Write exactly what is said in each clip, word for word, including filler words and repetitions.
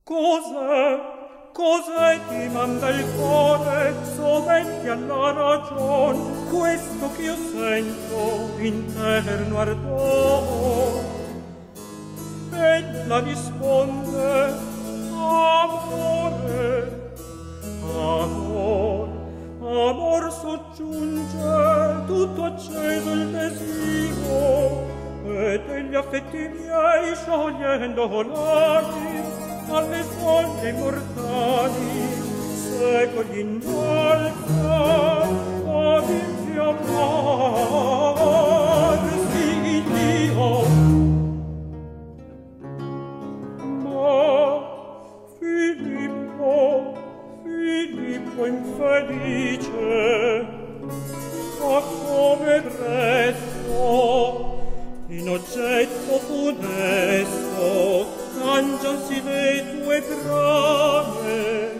Cos'è? Cos'è ti manda il cuore, soventi alla ragion, questo ch'io sento interno ardor? Ella risponde, amore, amor, amor soggiunge, tutto acceso il desio, e degli affetti miei sciogliendo l'anima, alle soglie immortali secoli innalza ad infiammarsi Dio. Ma Filippo, Filippo infelice, ma come presto in oggetto funesto cangiansi le tue brame,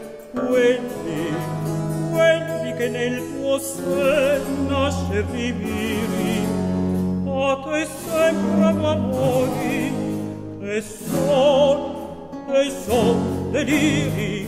quelli, quelli che nel tuo sen nascer riviri, a te sembrano amori, e son, e son deliri.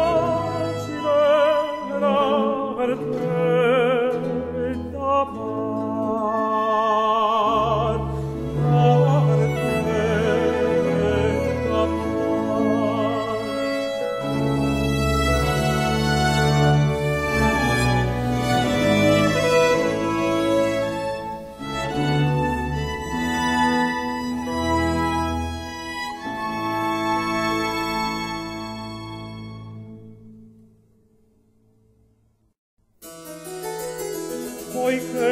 per te d'amore.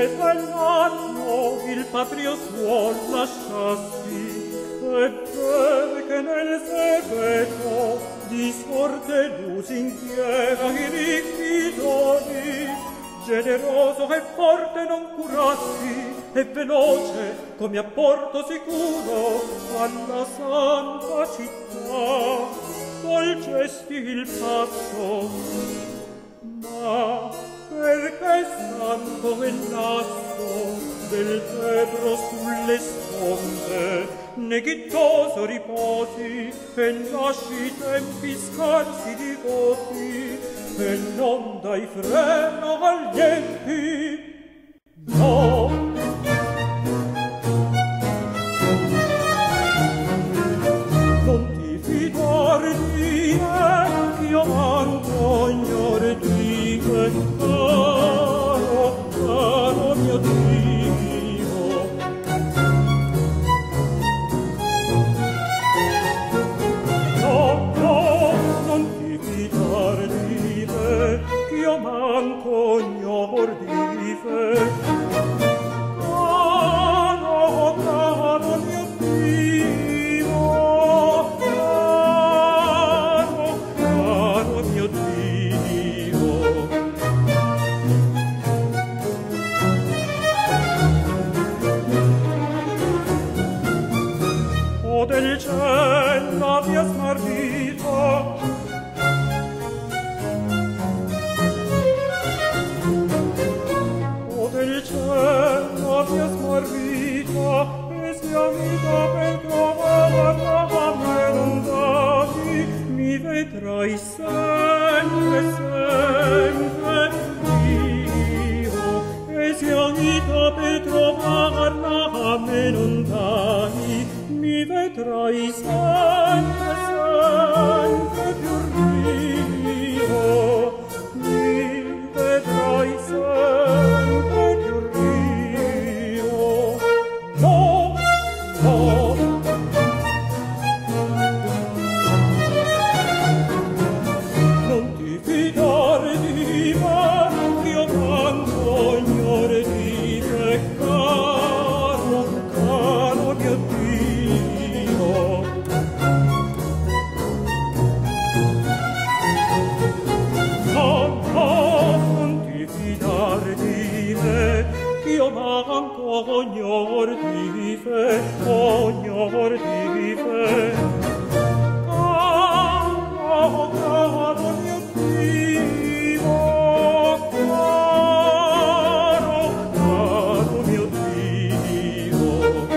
dell'anno il patrio suol lasciassi, e perché nel segreto di sorte lusinchiera i ricchi doni, generoso e forte non curassi, e veloce come a porto sicuro alla santa città volgesti il passo. Ma perché santo e lasso del Tebro sulle sponde neghittoso riposi e lasci i tempi scarsi di voti e non dai freno agli empi? No! Non ti fidare di me, ch'io manco ignore di me, caro, caro mio Dio. No, no, non ti fidare di me, ch'io manco ignore di me, caro, caro mio Dio, caro, caro mio Dio. O del ciel la mia smarrita, o del ciel la mia smarrita, e sia vita per trovarla a me non dati, mi vedrai sempre, sempre Dio, e sia vita per trovarla a me non dati, mi vedrai sempre, sempre più Dio, mi vedrai sempre più Dio. No, no. Non ti fidare di me, ch'io manco ignore di te, caro, caro mio Dio. No, no, non ti fidare di me, ch'io manco ignore di te, ignore di te. Caro, caro mio Dio, caro, caro mio Dio.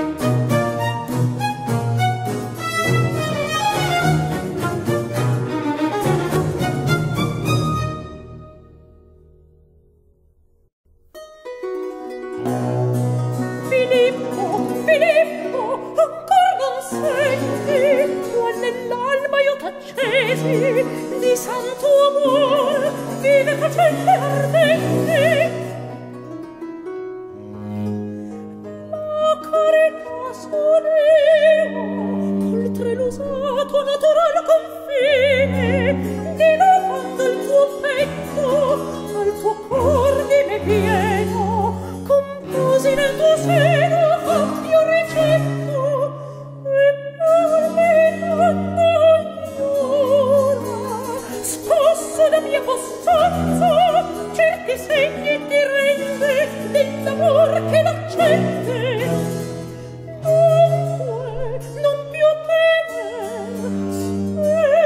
Filippo, Filippo, ancor non senti qual nell'alba io t'accesi di santo amor, vive facente ardente. La carità sonera col trelusato natural confine diluvando il tuo petto al tuo cor di me pieno, composi nel tuo seno ampio ricetto, e per me tanto ignora, scosso da mia possanza, certi segni ti rende dell'amor che l'accende. Dunque, non più temer,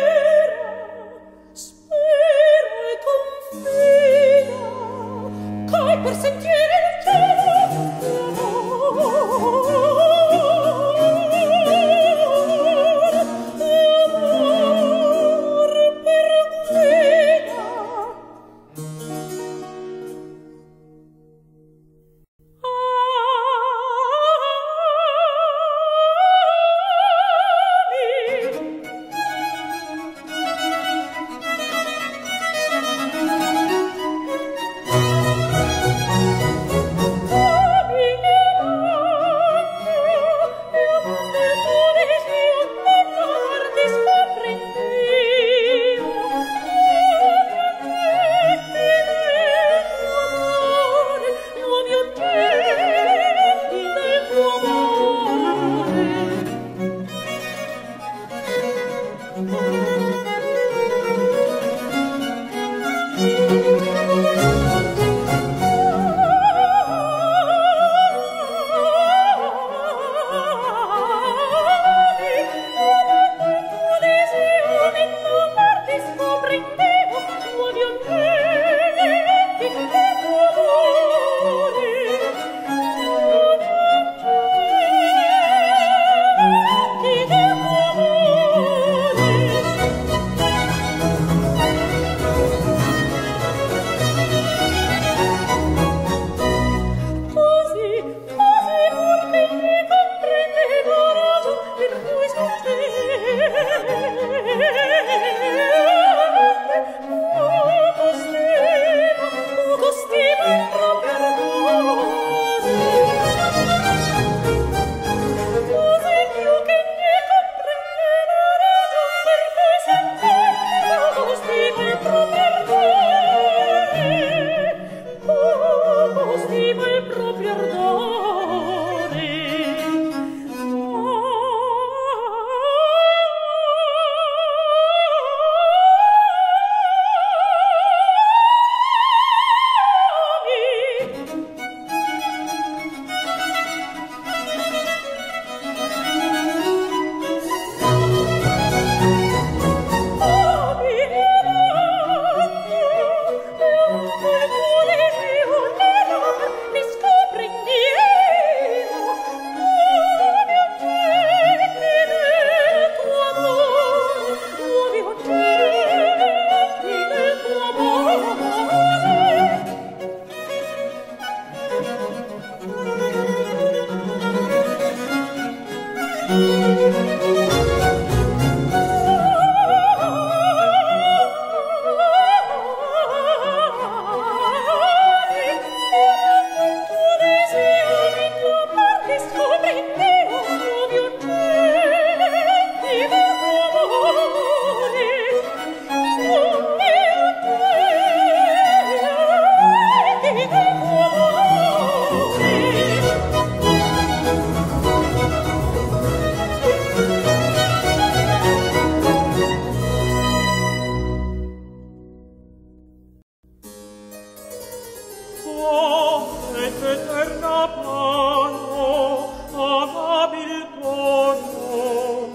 terna mano, amabil dono.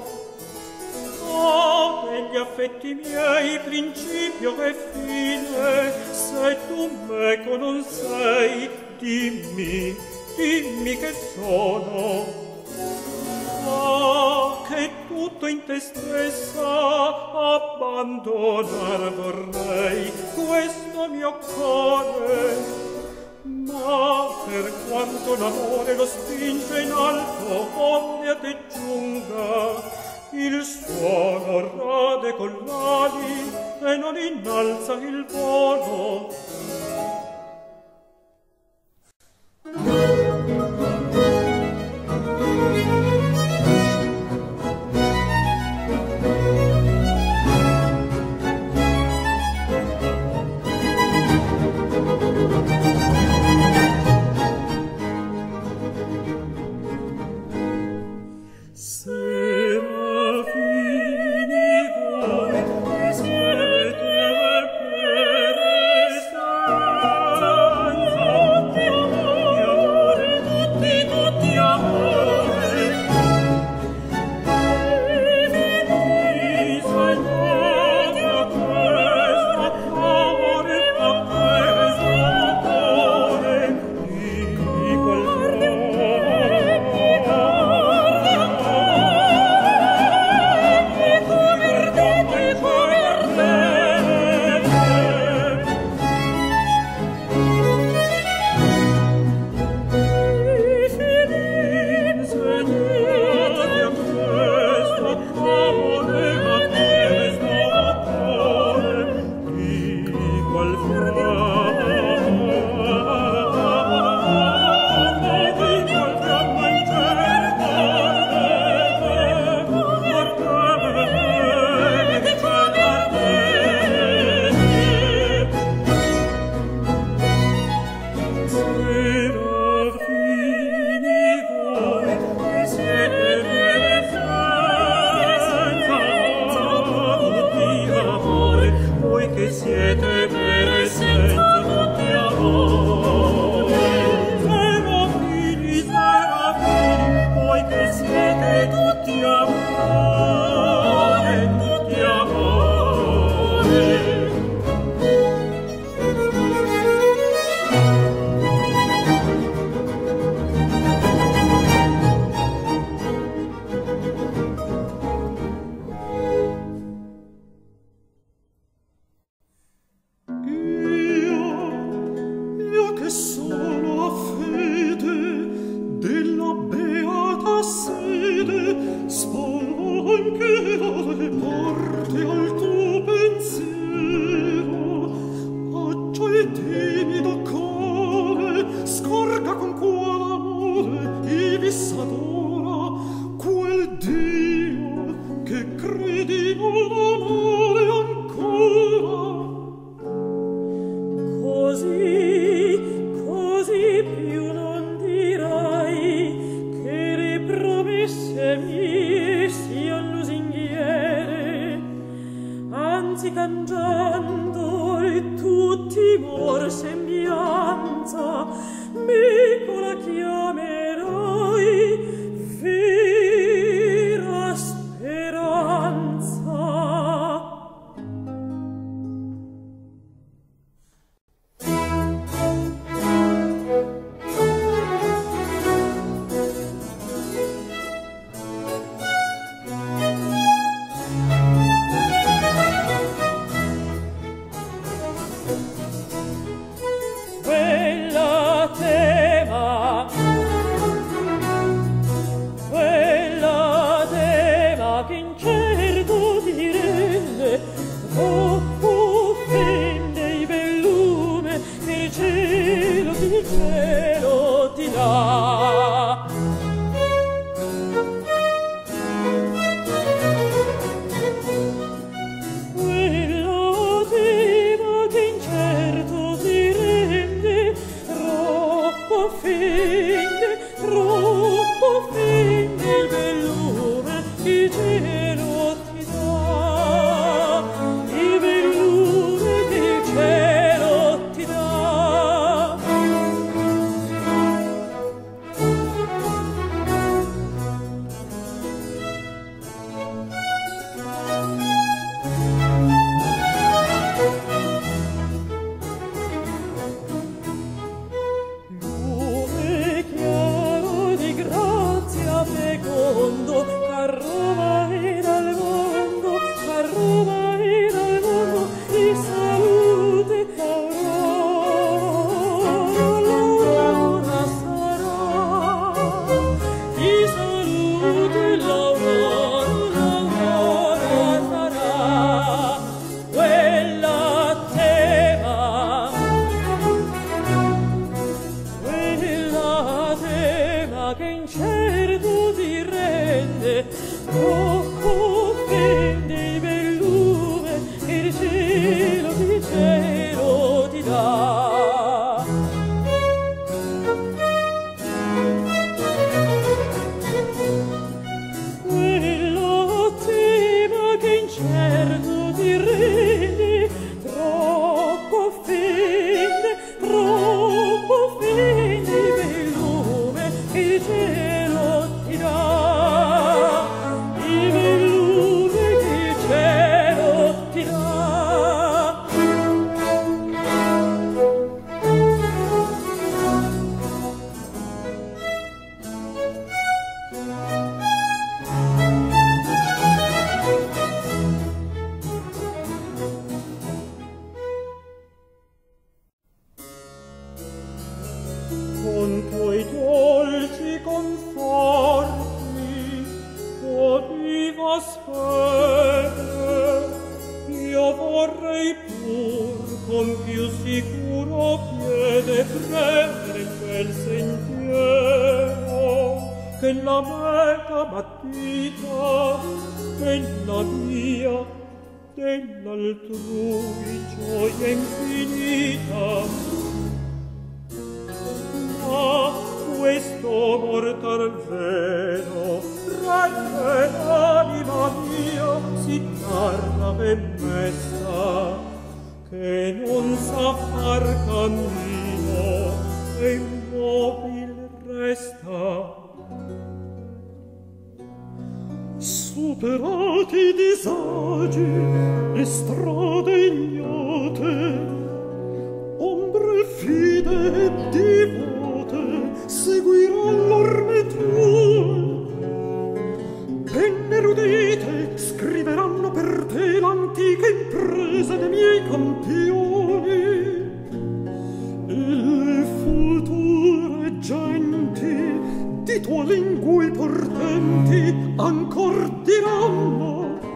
Oh, degli affetti miei principio e fine, se tu meco non sei, dimmi, dimmi che sono. Ah, che tutto in te stessa abbandonar vorrei questo mio cuore, ma per quanto l'amore lo spinge in alto onde a te giunga, il suono rade con l'ali e non innalza il volo. Sembianza, mi la chiamerai bella che in certo ti rende, troppo offende il bel lume che il cielo, il cielo ti dà. Quell'ottima che in certo ti rende, troppo offende, troppo offende il bel lume che il cielo ti dà, il bel lume che il cielo ti dà. Con tuoi dolci conforti, o viva speme, io vorrei pur con più sicuro piede prendere quel sentiero che la meta battita della mia, dell'altrui gioia infinita. Ma questo mortal vero rende l'anima mia sì tarda e messa che non sa far cammino e immobil resta. Superati i disagi e strade ignote, ombre fide e divote seguiran l'orme tue, penne erudite scriveranno per te l'antica impresa dei miei campioni, e le future genti di tua lingue portenti ancor diranno: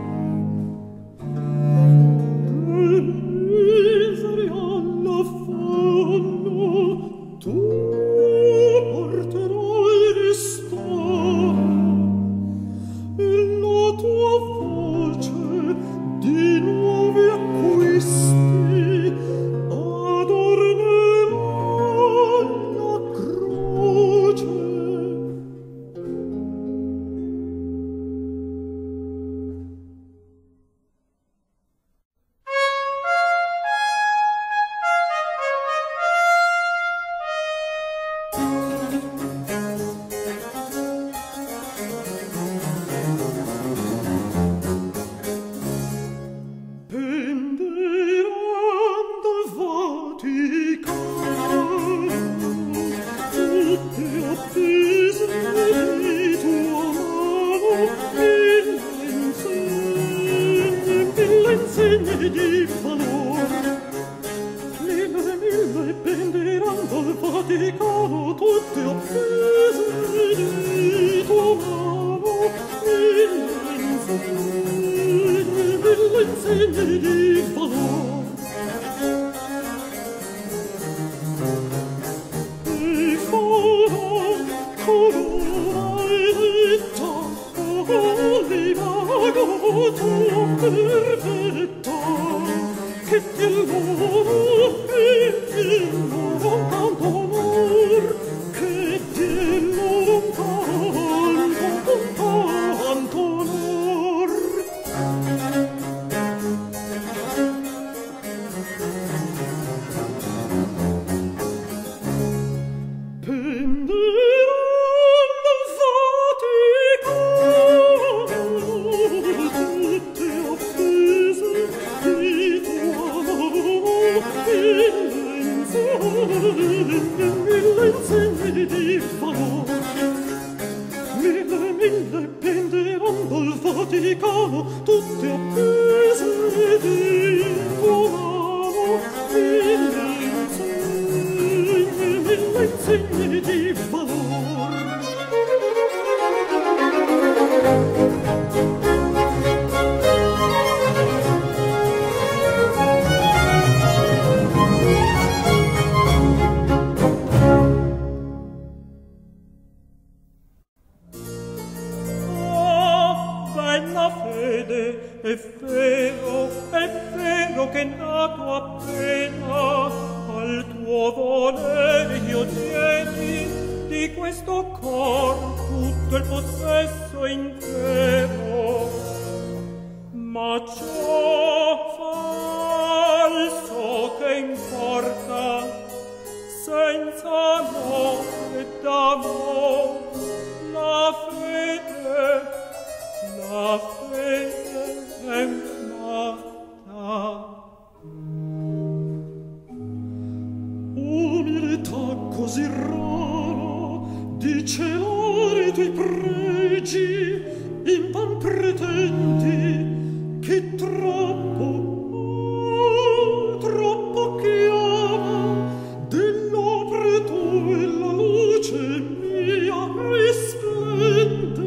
miseri all'affanno, tu porterai ristoro, e la tua voce di nuovi acquisti adornerà la croce. Di valor mille mille penderanno dal Vaticano tutte appese di tua mano, mille insegne, mille insegne di valor. E corona, corona eletta, olivago tuo perfetto, che ti loro, che ti loro tanto amor, che ti loro tanto, tanto onor. Penderanno Vaticano tutte appese di tua mano, mille insegne di valor. Mille, mille penderanno dal Vaticano tutte appese di tua mano, mille insegne, mille insegne di valor. è vero, è vero che nato appena al tuo volere io tieni di questo cor tutto il possesso intero. Ma ciò falso che importa, senza amore d'amor, la fede, la fede è nata. Umiltà così rara di celare i tuoi pregi in pan pretendi che troppo, oh, troppo chiama dell'opre tue la luce mia risplende.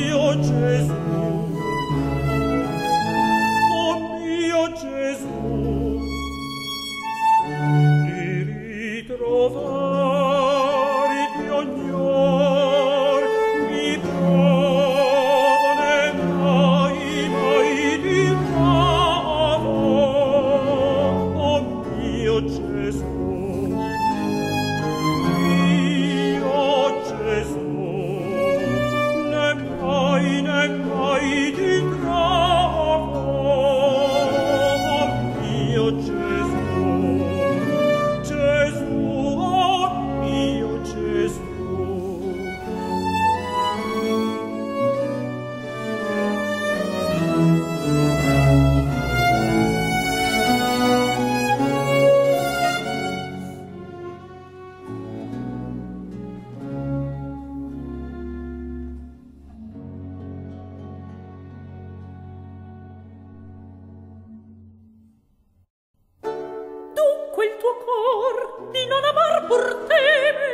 Gesù, quel tuo cor di non amar pur teme.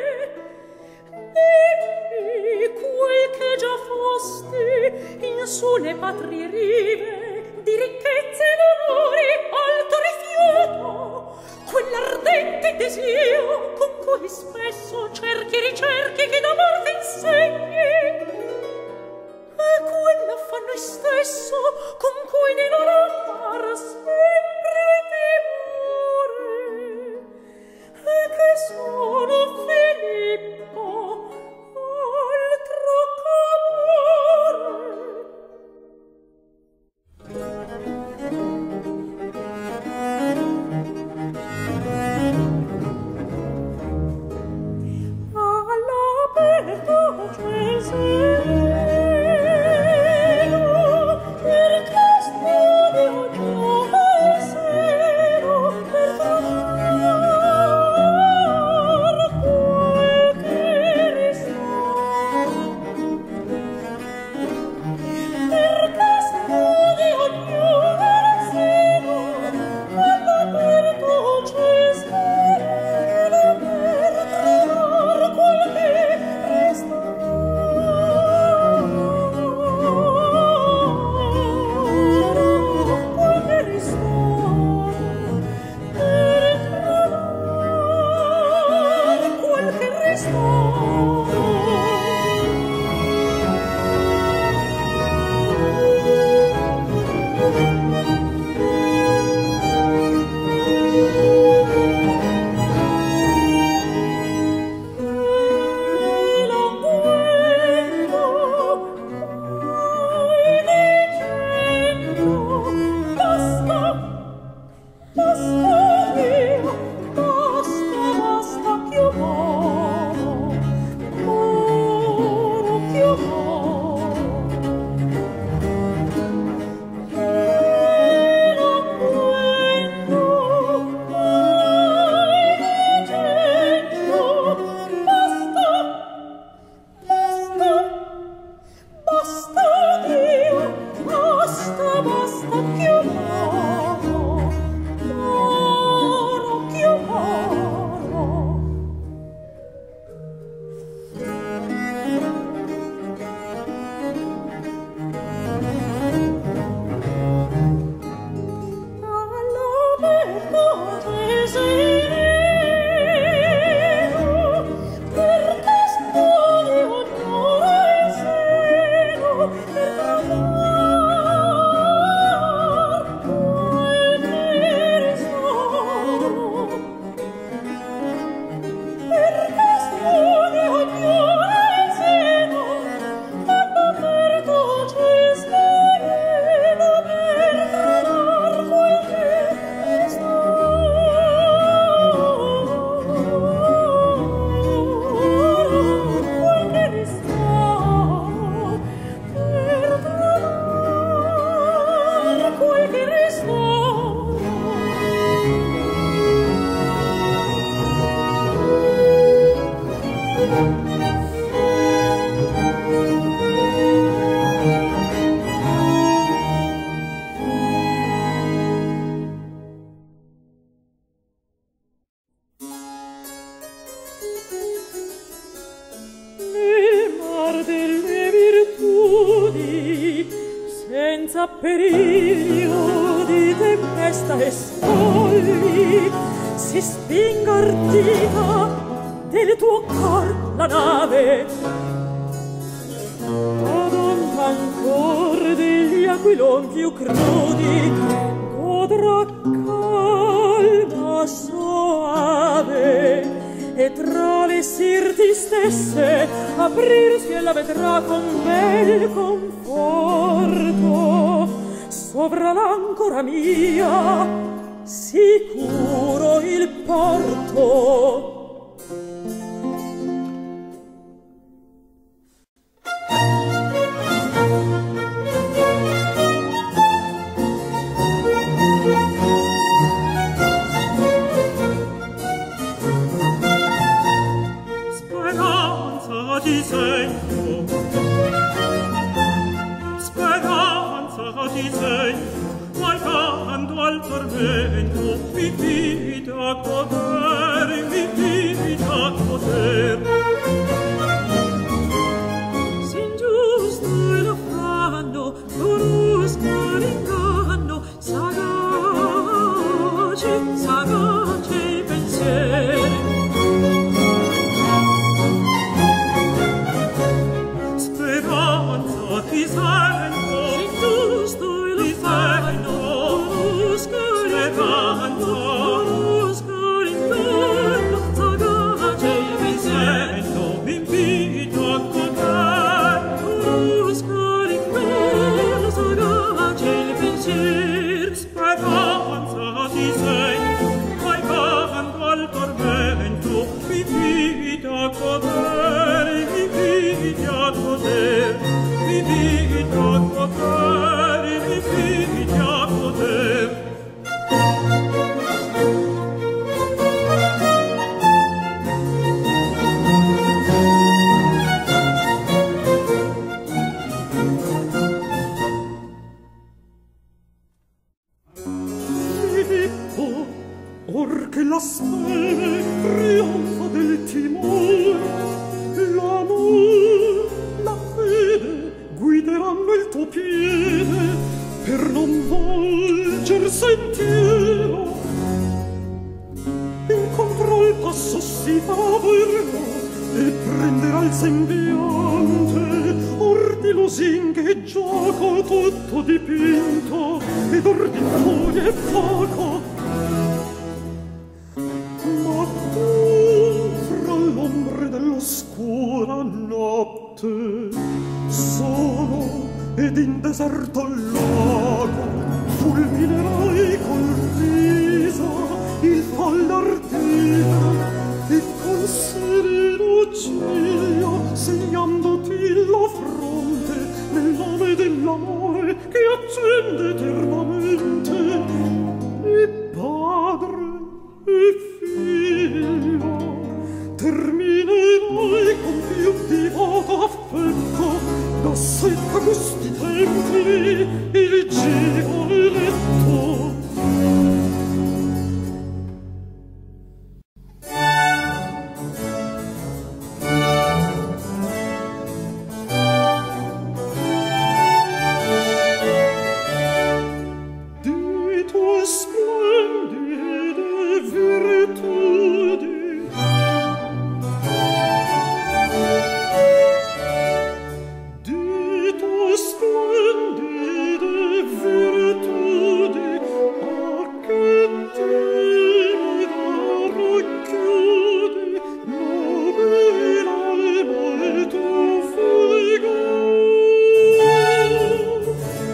Dimmi quel che già fosti in sulle patrie rive, di ricchezze ed onori alto rifiuto, quell'ardente desio con cui spesso cerchi e ricerchi che d'amor t'insegni, e quell'affanno stesso con cui di non amar sempre timore, e che sono Filippo altro ch'amore. All'aperto Ceseno, perché studio già sero per trovare quel che resta. Perché studio già sero all'aperto Ceseno per trovare quel che resta. Quel che resta per trovare quel che resta. Senza periglio di tempesta e scogli, si spinga ardita del tuo cor la nave, ad onta ancor degli aquilon più crudi godrà calma soave, e tra le sirti stesse aprirsi e la vedrà con bel conforto sovra l'ancora mia sicuro il porto. Speranza ti segno, vagando al tormento, mi vide a godere, mi vide a godere. S'ingiusto e lo fanno, conosco l'inganno, sagace, sagace i pensieri. Speranza ti sento, S'ingiusto e lo fanno, conosco l'inganno, conosco l'inganno, sagace i pensieri. sento, mi invito a godere. Conosco l'inganno, sagace i pensieri. Speranza ti sento, vai vagando al tormento, mi invito a godere, mi invito a godere, mi invito a godere, mi invito a godere. Filippo, or che la stelle trionfa del timore, l'amor, la fede guideranno il tuo piede per non volger sentiero. Incontro al passo si favorerà e prenderà il sembiante, or di lusinghe e gioco tutto dipinto ed or di furia e fuoco. Ma tu fra l'ombre dell'oscura notte, solo ed in deserto lago, fulminerai col viso il folle ardire e col sereno ciglio segnandoti la fronte nel nome dell'amore che accende eternamente. E padre e figlio terminerai con più divoto affetto da sette gusti tempi il giro eletto. Di tue splendide virtudi Di tue splendide virtudi, a che timida racchiudi nobile alma il tuo frigor.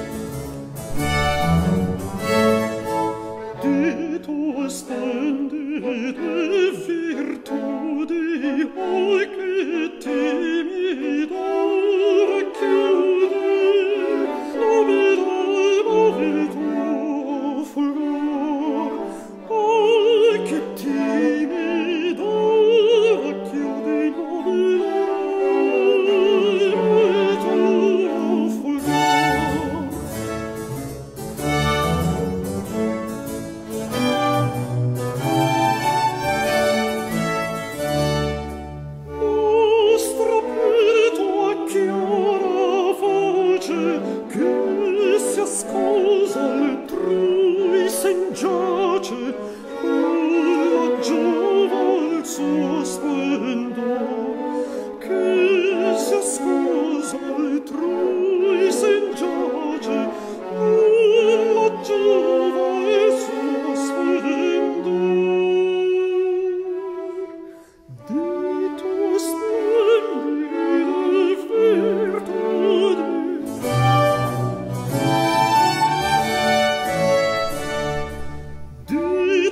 Di tue splendide virtudi, oh che timida racchiudi nobile alma il tuo fulgor. Oh che timida racchiudi nobile alma il tuo fulgor. Mostra per tua chiara voce che si ascosa altrui sen giace, la giova il suo splendor. Che si ascosa altrui sen giace, la giova il suo splendor. Di tue splendide virtudi Di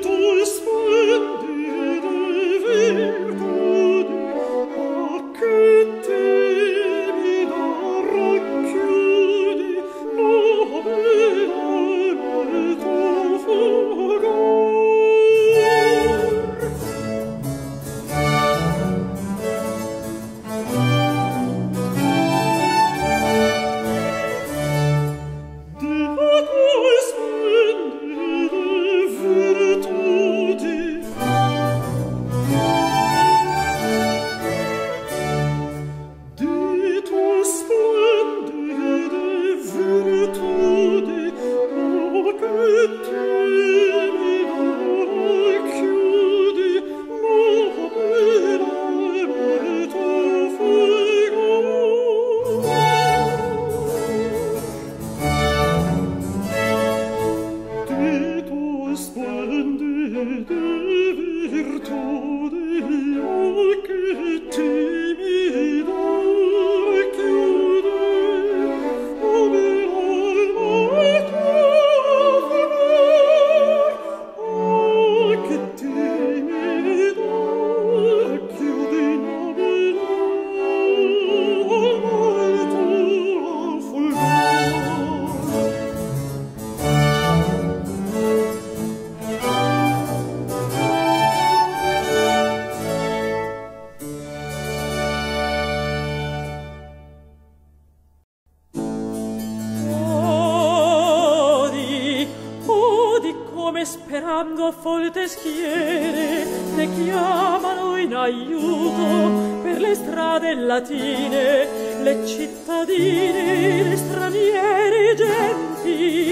gridando a folte schiere, le chiamano in aiuto per le strade latine, le cittadine, le straniere genti.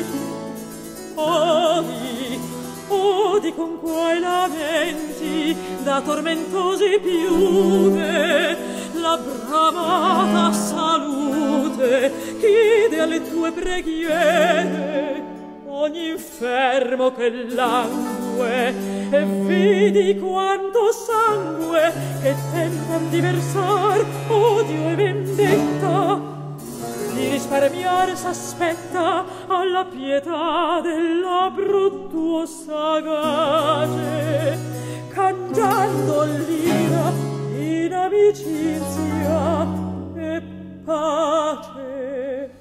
Odi, odi con quei lamenti da tormentosi piume, la bramata salute chiede alle tue preghiere. Ogni infermo che langue, e vedi quanto sangue che tentan di versar odio e vendetta, di risparmiar s'aspetta alla pietà della bruttuo sagace, cangiando l'ira in amicizia e pace.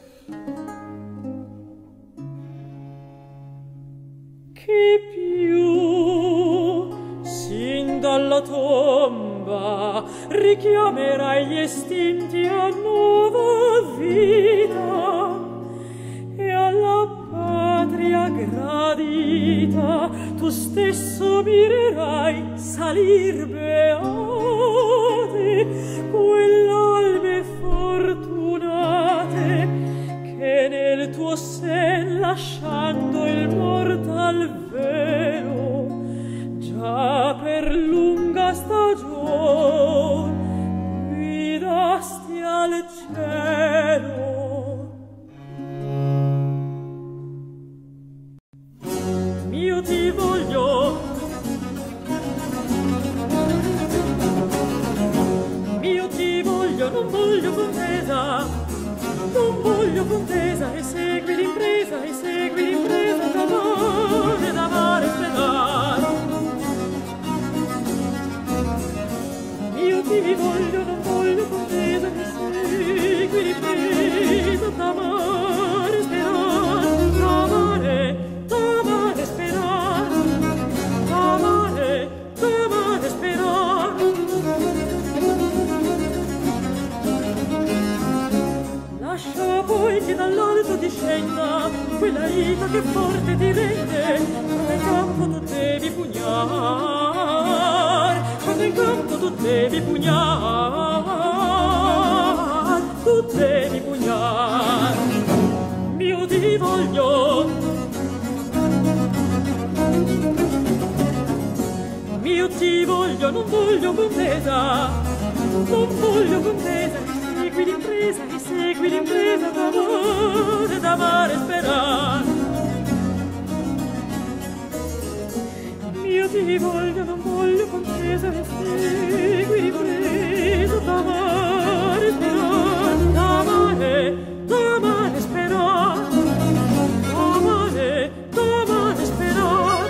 Chi più sin dalla tomba richiamerà gli estinti a nuova vita, e alla patria gradita tu stesso mirerai salir beate quell'alme fortunate che nel tuo sen lasciando il mortal velo già per lunga stagion guidasti al cielo. Mio ti voglio, mio ti voglio, non voglio contesa, non voglio contesa, e segui l'impresa, e segui l'impresa d'amore, d'amare e pedare. Io ti voglio, non voglio contesa, e segui l'impresa d'amare e sperare, d'amare, d'amare e sperare, d'amare, d'amare e sperare. Lascia poi che dall'alto discenda quella ita che forte ti rende, quando in campo tu devi pugnar, quando in campo tu devi pugnar, tu devi pugnar. Mio ti voglio, mio ti voglio, non voglio contesa, non voglio contesa, segui l'impresa, e segui l'impresa d'amore, d'amare e sperare. Io ti voglio, non voglio contesa, e segui l'impresa d'amare e sperare, d'amare, d'amare e sperare, d'amare, d'amare e sperare.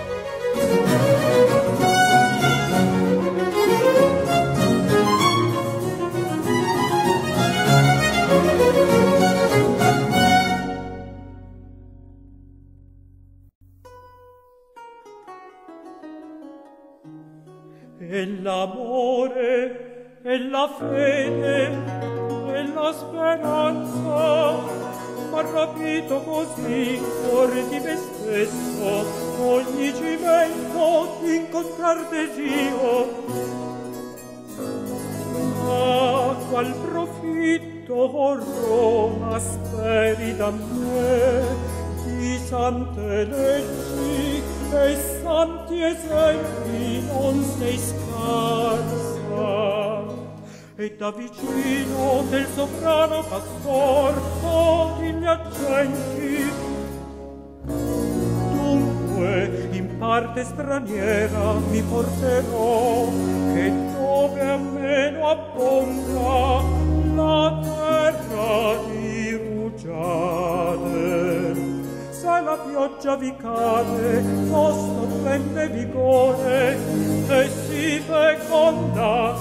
E l'amore, e la fede, e la speranza m'ha rapito così fuori di me stesso, ogni cimento d'incontrar desio. Ma qual profitto Roma speri da me di sante leggi e santi esempi non sei scarsa, e da vicino del sovrano pastor odi gli accenti. Dunque in parte straniera mi porterò, che dove a meno abbonda la terra di rugiade. Se la pioggia vi cade, tosto prende vigore e si feconda.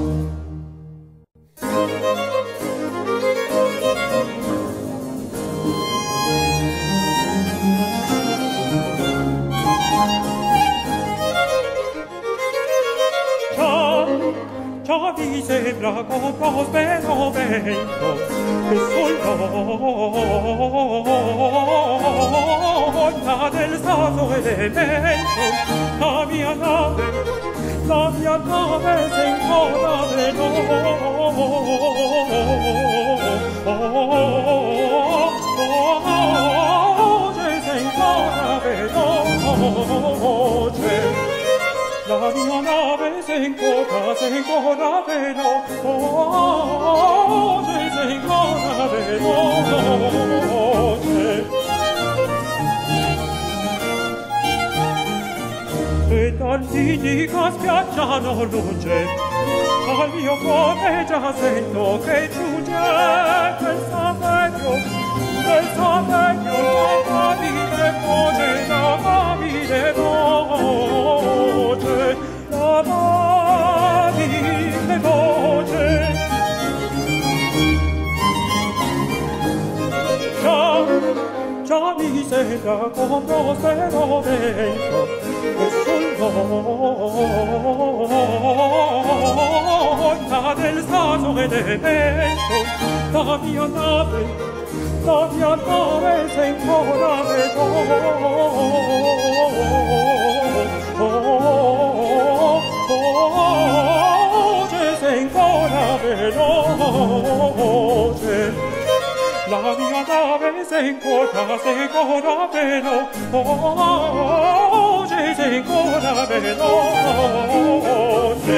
Ciao, ciao vi sembra con prospero vento, che sul voglia del stato elemento, la mia nave, la mia nave se ancora veloce, se ancora veloce, la mia nave se ancora, se ancora veloce, se ancora veloce. E dall'indica spiaggia non luce, al mio cuore già sento che giunge quel saperio, quel saperio, l'amabile voce, l'amabile voce, l'amabile voce. Già, già mi sembra con prospero vento, e sull'onda del saso elemento, la mia nave, la mia nave se ancora veloce, se ancora veloce, la mia nave se ancora, se ancora veloce, se ancora veloce.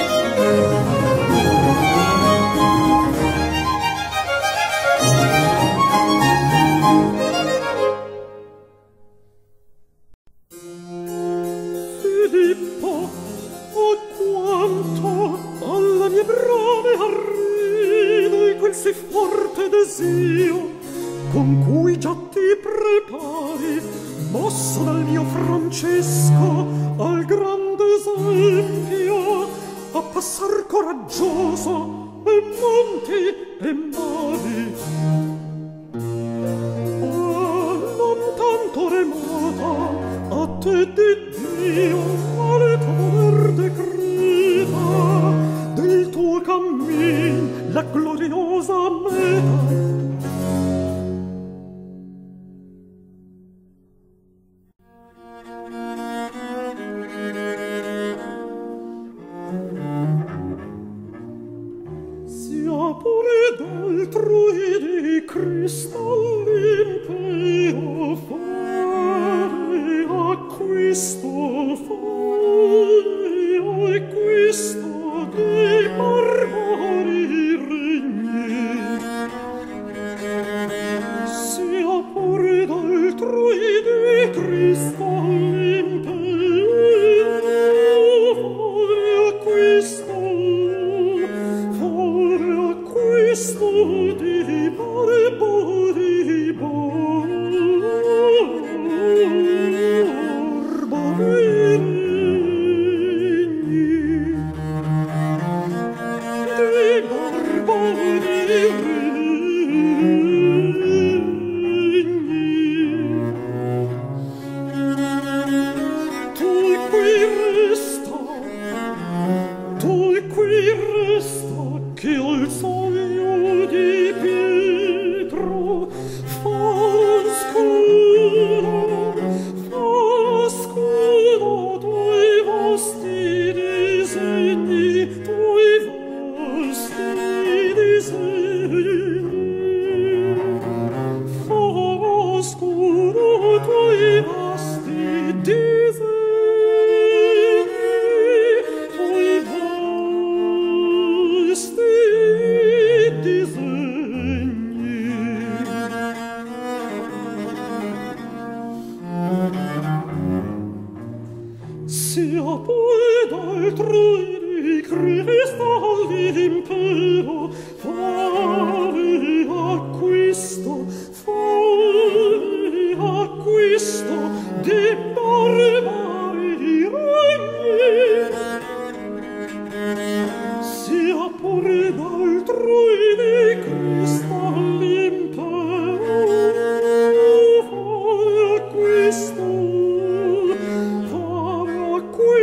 Filippo, oh quanto alla mia brame arrivi quel sì forte desio con cui già ti prepari, mosso dal mio Francesco al grande esempio, a passar coraggioso e monti e mari. Ah, non tanto remota a te di Dio al poder decreta del tuo cammin la gloriosa meta. Cristall'impero fare acquisto, fare acquisto dei barbari regni, sia pure d'altrui di cristall'impero fare acquisto, fare acquisto di barbari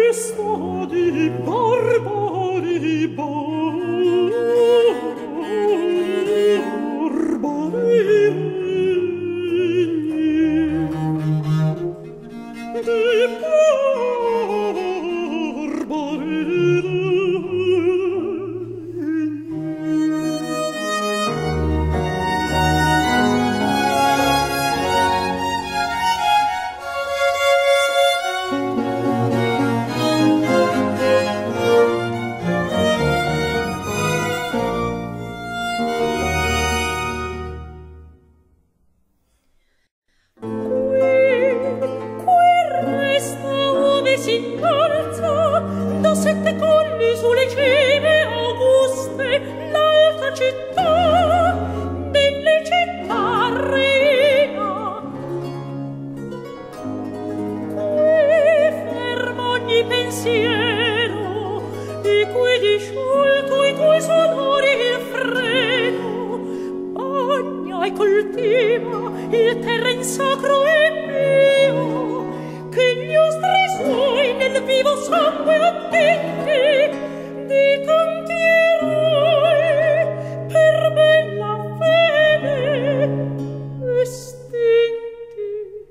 di barbari barbari pensiero, di cui disciolto i tuoi sonori il freddo, bagna e coltiva il terren sacro e pio, che gli ostri suoi nel vivo sangue attinti, di tanti eroi per bella fede estinti.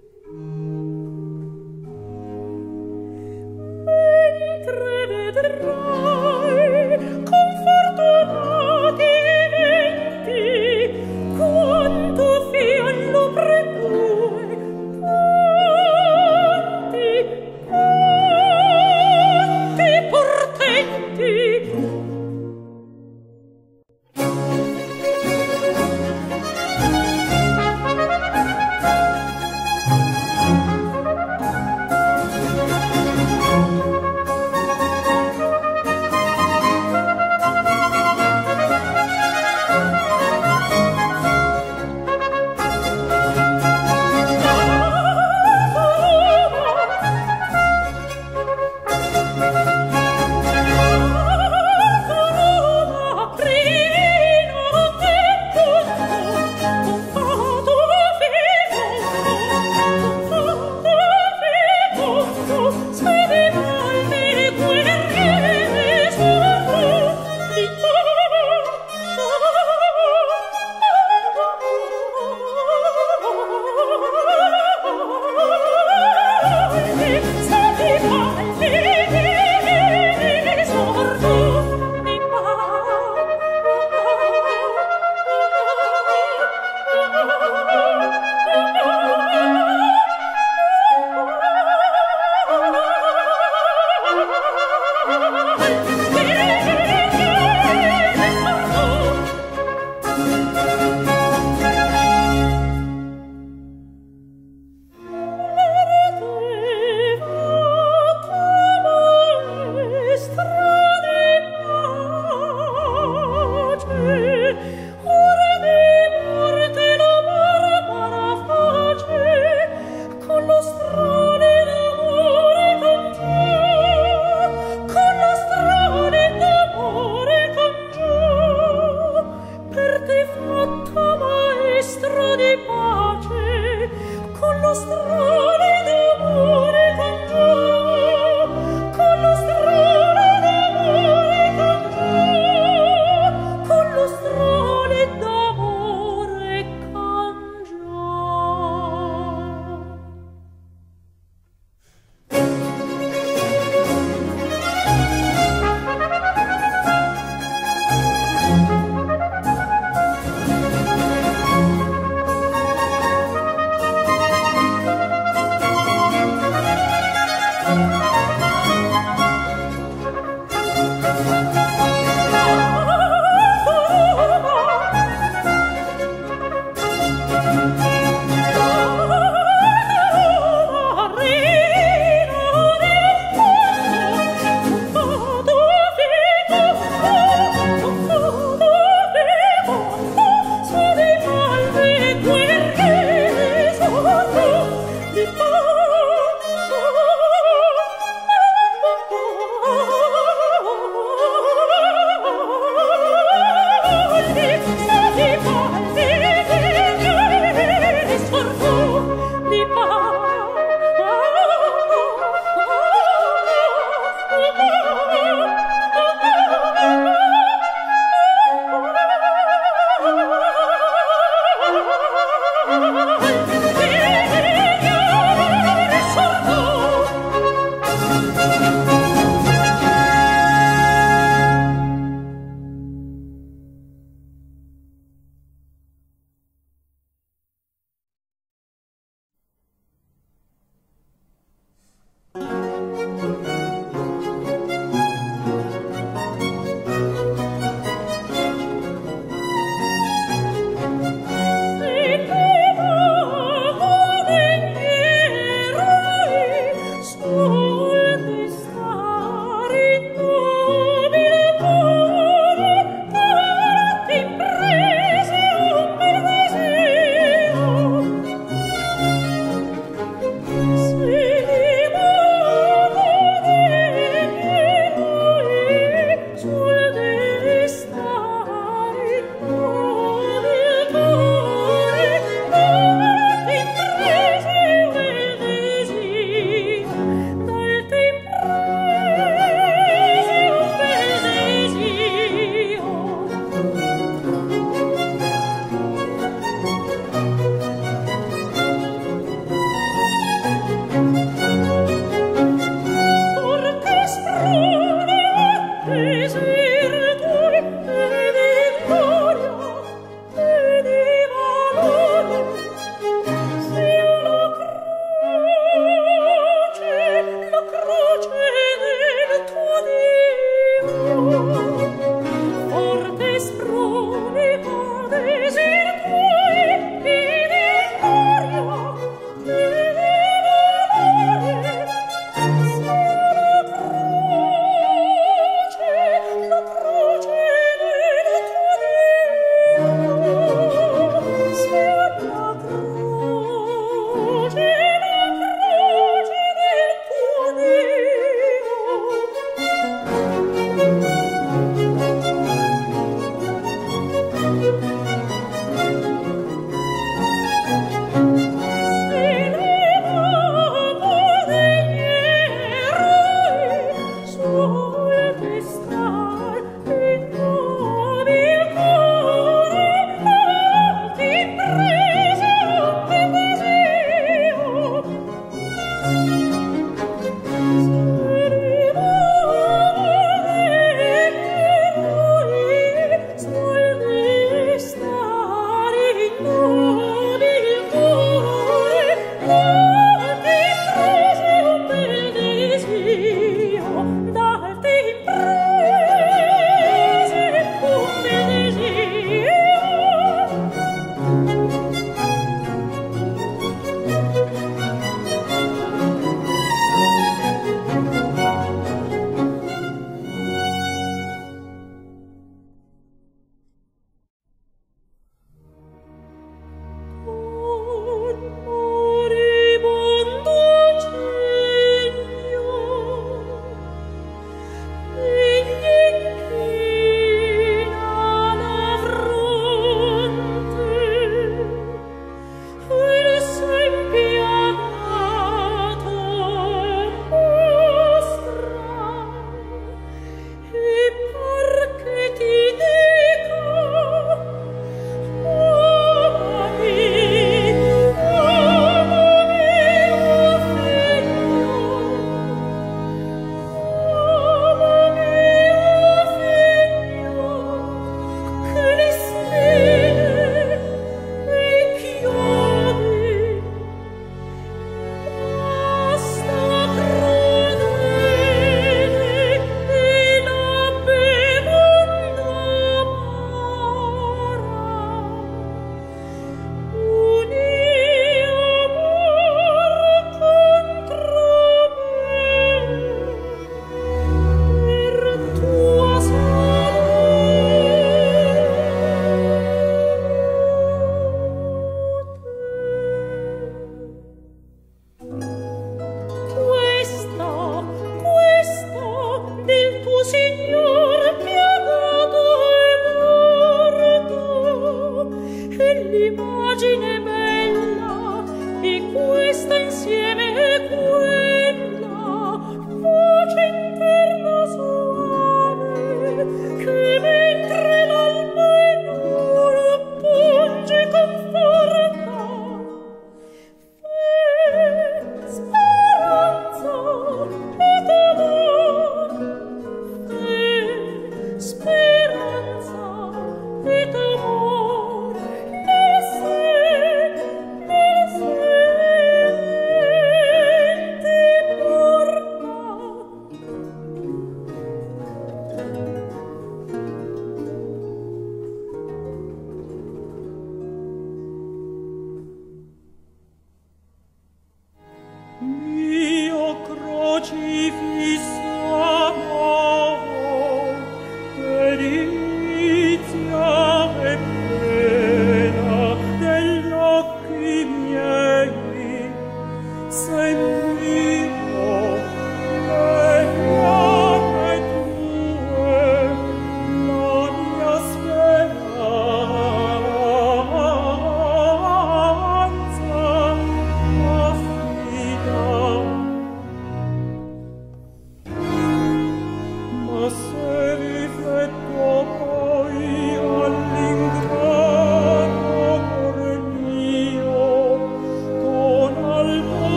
Mentre vedrai con fortunati venti quanto fiallo predue, quanti, quanti portenti.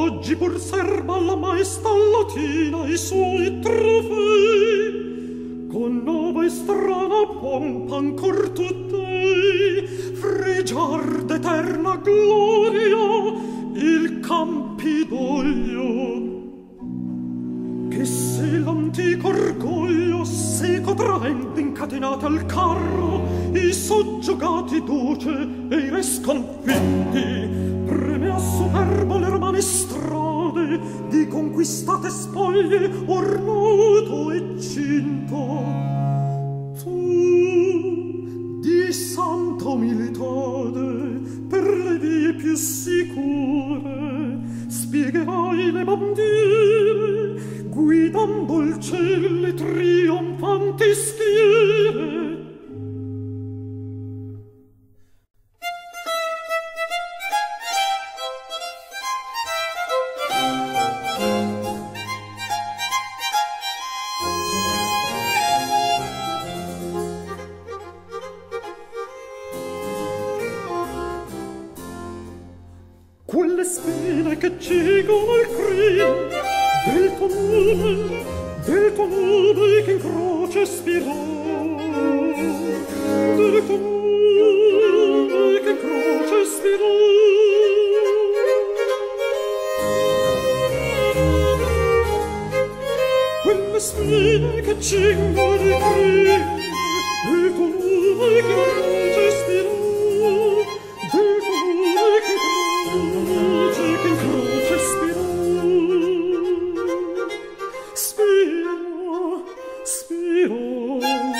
oggi pur serba la maestà latina i suoi trofei, con nuova e strana pompa ancor tutt'ei fregiar d'eterna gloria il Campidoglio. Che se l'antico orgoglio seco traente incatenate al carro i soggiogati duce e i re sconfitti preme a superbo le romane strade di conquistate spoglie ornato e cinto. Tu di santa umilitate per le vie più sicure spiegherai le bandiere guidando il cielo le trionfanti schiere. Quelle spine che cigono il crin del tuo nome, del tuo nome che in croce spirò, del tuo nome che in croce spirò. Quelle spine che cigono il crin del tuo nome che in croce spirò, del tuo nome che in croce, che in croce spirò. Spiro, spiro.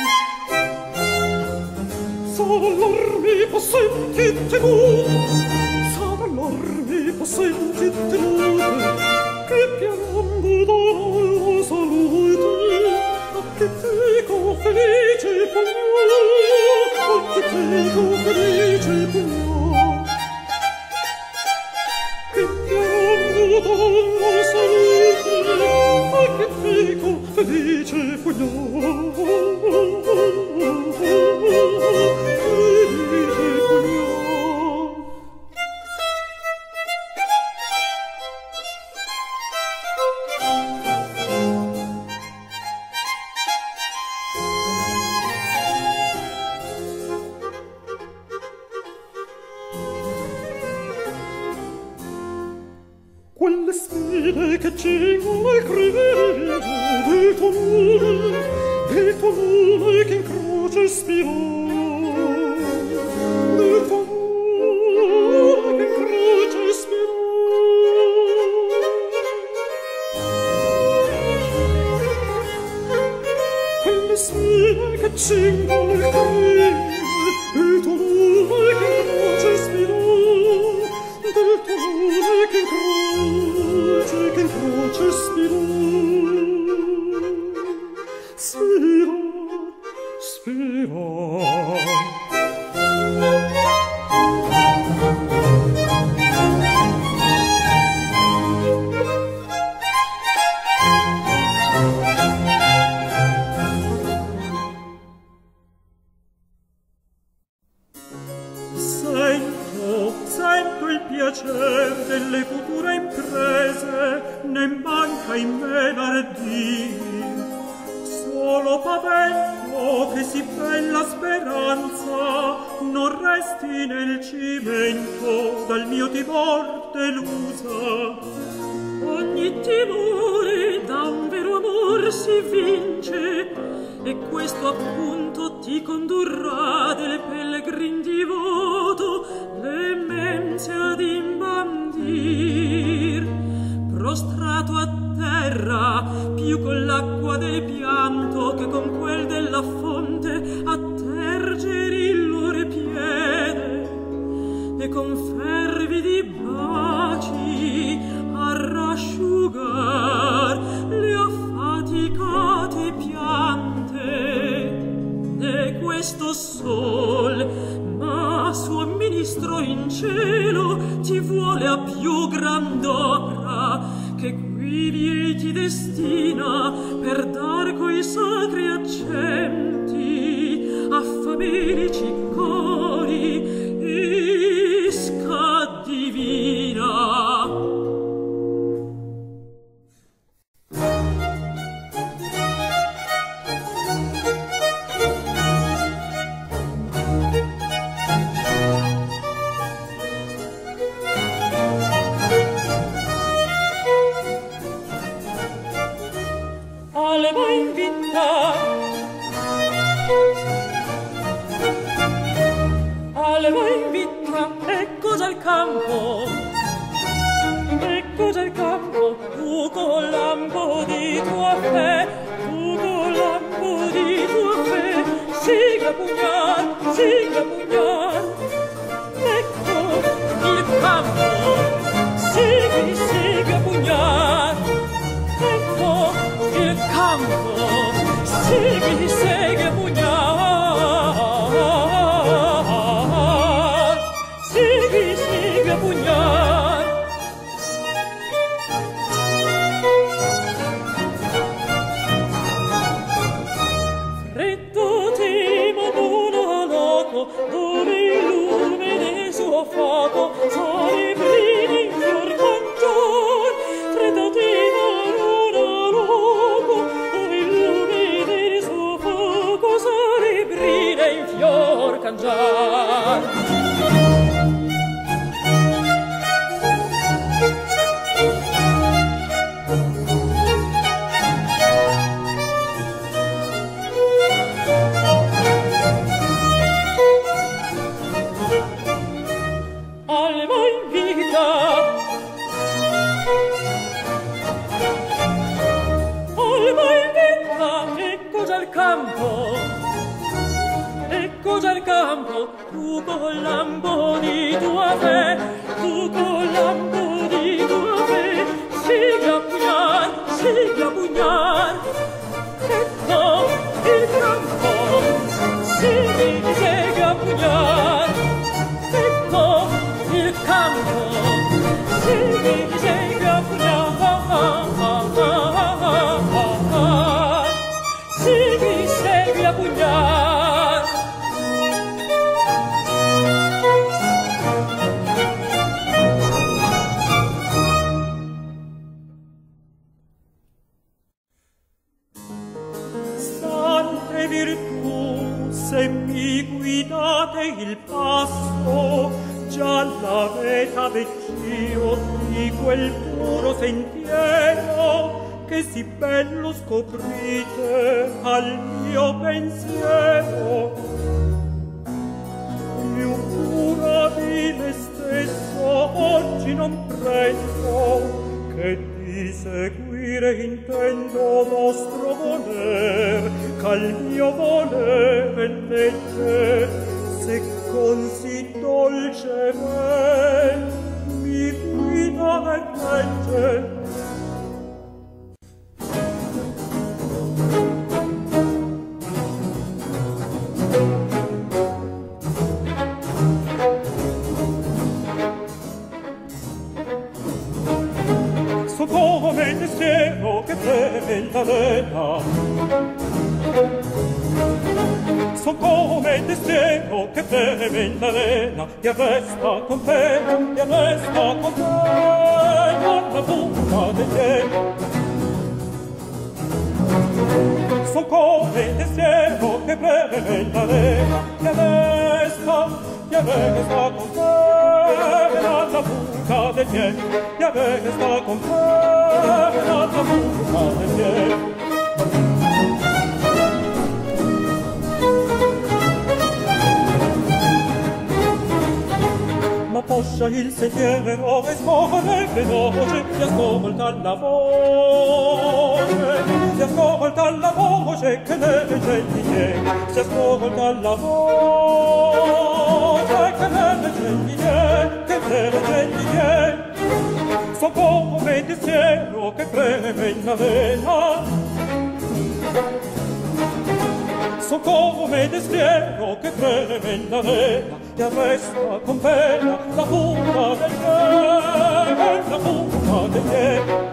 Sarà l'ormi possenti temuto, sarà l'ormi possenti temuto, che pianando darò la salute, a che dico felice pugnò, a che dico felice pugnò. Che piango dalla salute, a che dico felice pugnò, felice pugnò. Quelle spine che cingono il crinale del tuo nome, del tuo nome che in croce spirò, del tuo nome che in croce spirò. Quelle spine che cingono il crinale del tuo nome che in croce spirò, del tuo nome che in croce, che in croce spirò. Spirò, spirò. Sento, sento il piacer delle future imprese, ne manca in me l'ardì. Solo pavento che si bella speranza non resti nel cimento dal mio timor delusa. Ogni timore da un vero amor si vince, e questo appunto ti condurrà del pellegrin divoto le mense ad imbandir. Prostrato a terra, più con l'acqua del pianto che con quel della fonte, a terger il loro piede, e con fervidi baci a rasciugar le affaticate piante. E questo sol, ma suo ministro in cielo, ti vuole a più grand'opera, che qui ti destina per dar coi sacri accenti a famelici cori isca divina. tu con lampo di tua fe, tu con lampo di tua fe, segui a pugnar, segui a pugnar, ecco il campo, segui, segui a pugnar, ecco il campo, segui, segui a pugnar, segui, segui a pugnar. Stante virtù, se mi guidate il passo, già la veta vecchio di quel puro sentiero che sì bello scoprite al mio pensiero. Più cura di me stesso oggi non prendo, che di seguire intendo vostro voler, ch'al mio volere legge, se così dolce ven mi guida e legge. So come il destino che preme l'avena, so come il destino che preme l'avena, e resta con pena, e resta con pena la buca del cielo. So come il destino che preme l'avena, e resta, e resta con pena la buca del cielo, e resta con pena la buca del cielo. Ma poscia il sentiero e scorre veloce, e ascolta la voce, e ascolta la voce che ne legge di te, si ascolta la voce che ne legge di te, che ne legge di te. So come il cielo che preme in avena, so come il cielo che preme in avena, e arresta con pena la fuga del cielo, la fuga del cielo.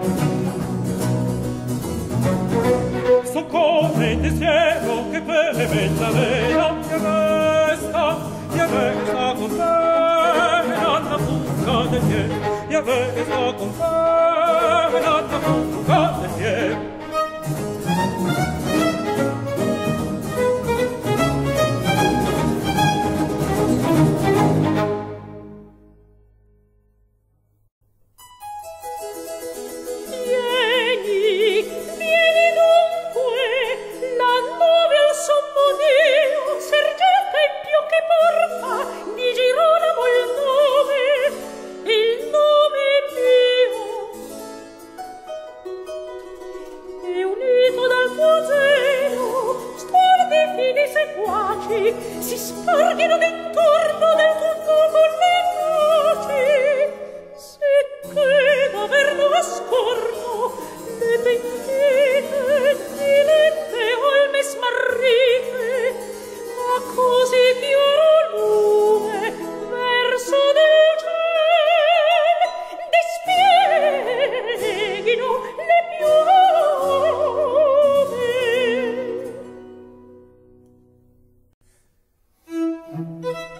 So come il cielo che preme in avena, e arresta, e arresta con pena la fuga del cielo, e arresta con pena la fuga del cielo. Si sparghino d'intorno del tuo fuoco le noci, sicché d'averlo a scorno le pentite dilette olme smarrite, a così chiaro lume verso del ciel dispieghino le piume. Thank you.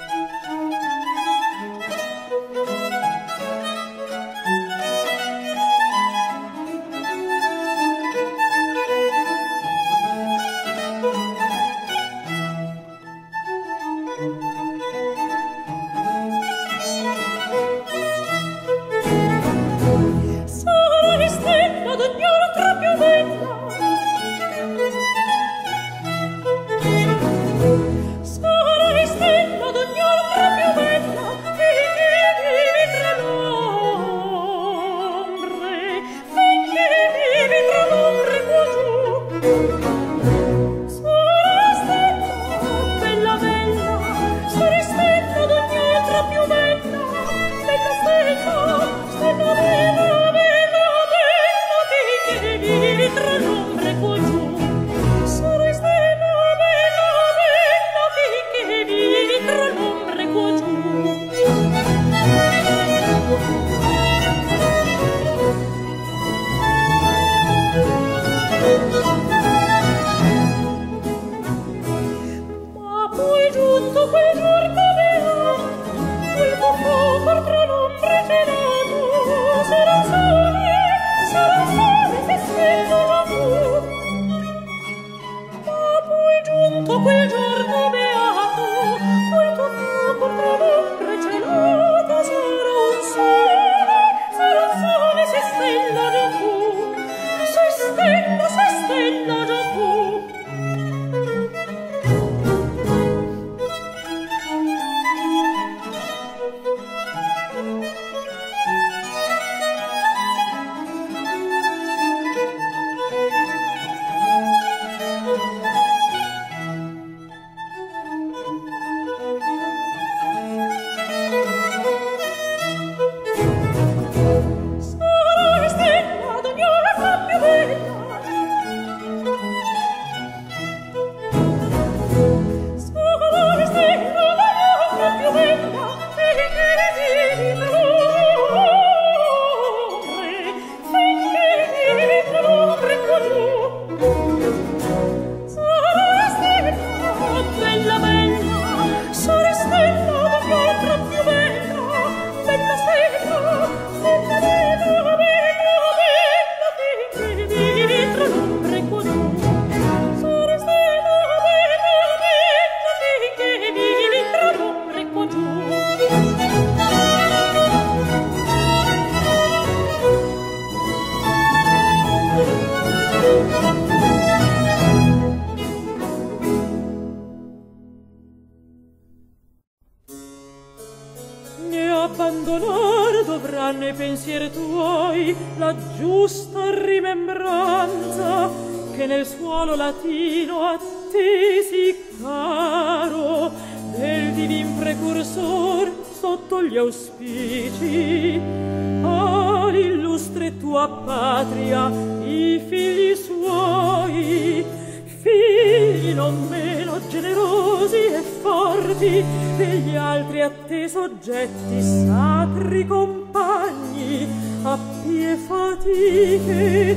pensier tuoi la giusta rimembranza che nel suolo latino attesi caro del divin precursor sotto gli auspici all'illustre tua patria i figli suoi, figli non meno generosi e forti degli altri a te soggetti, sacri compagni a pie fatiche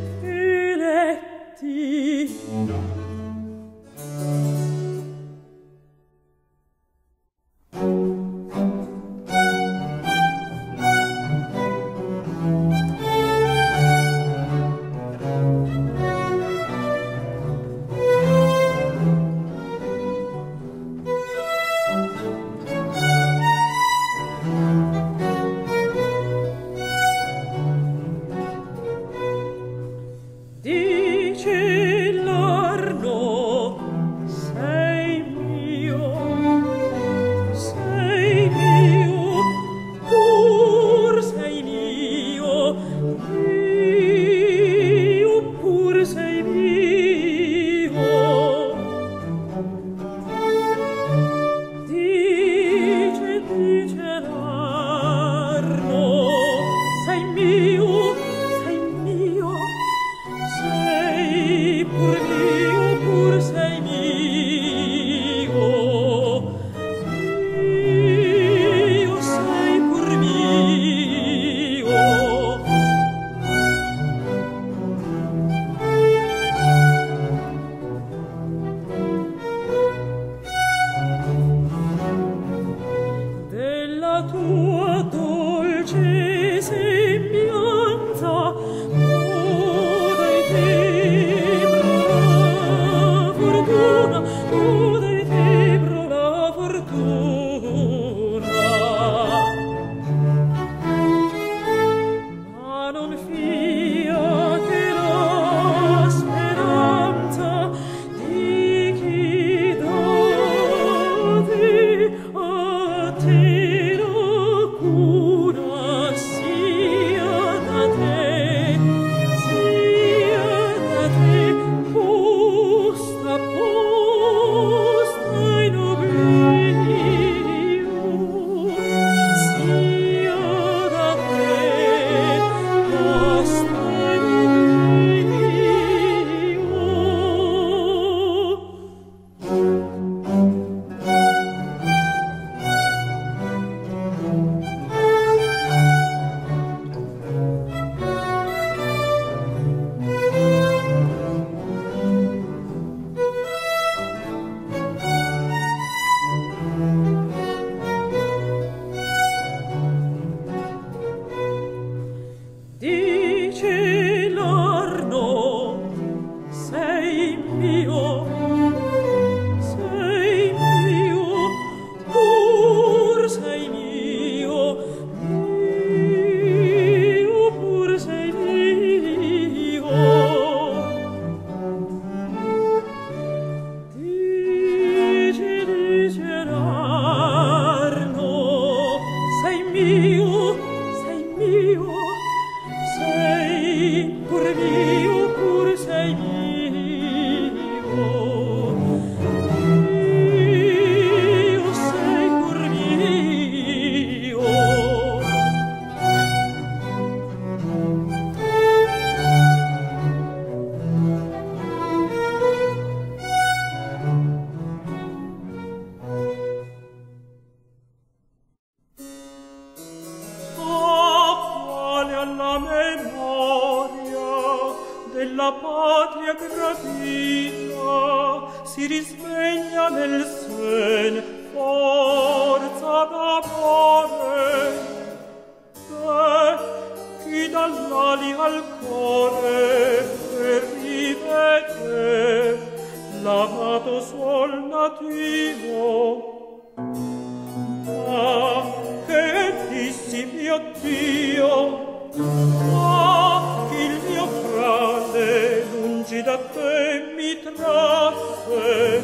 eletti.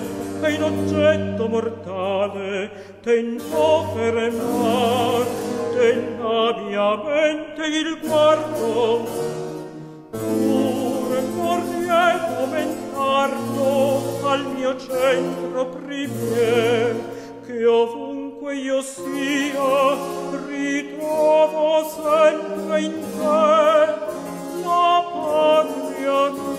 Oggetto mortale tentò fermar della mia mente il guardo, pur corrie comentarlo al mio centro primier, che ovunque io sia ritrovo sempre in te la patria mia.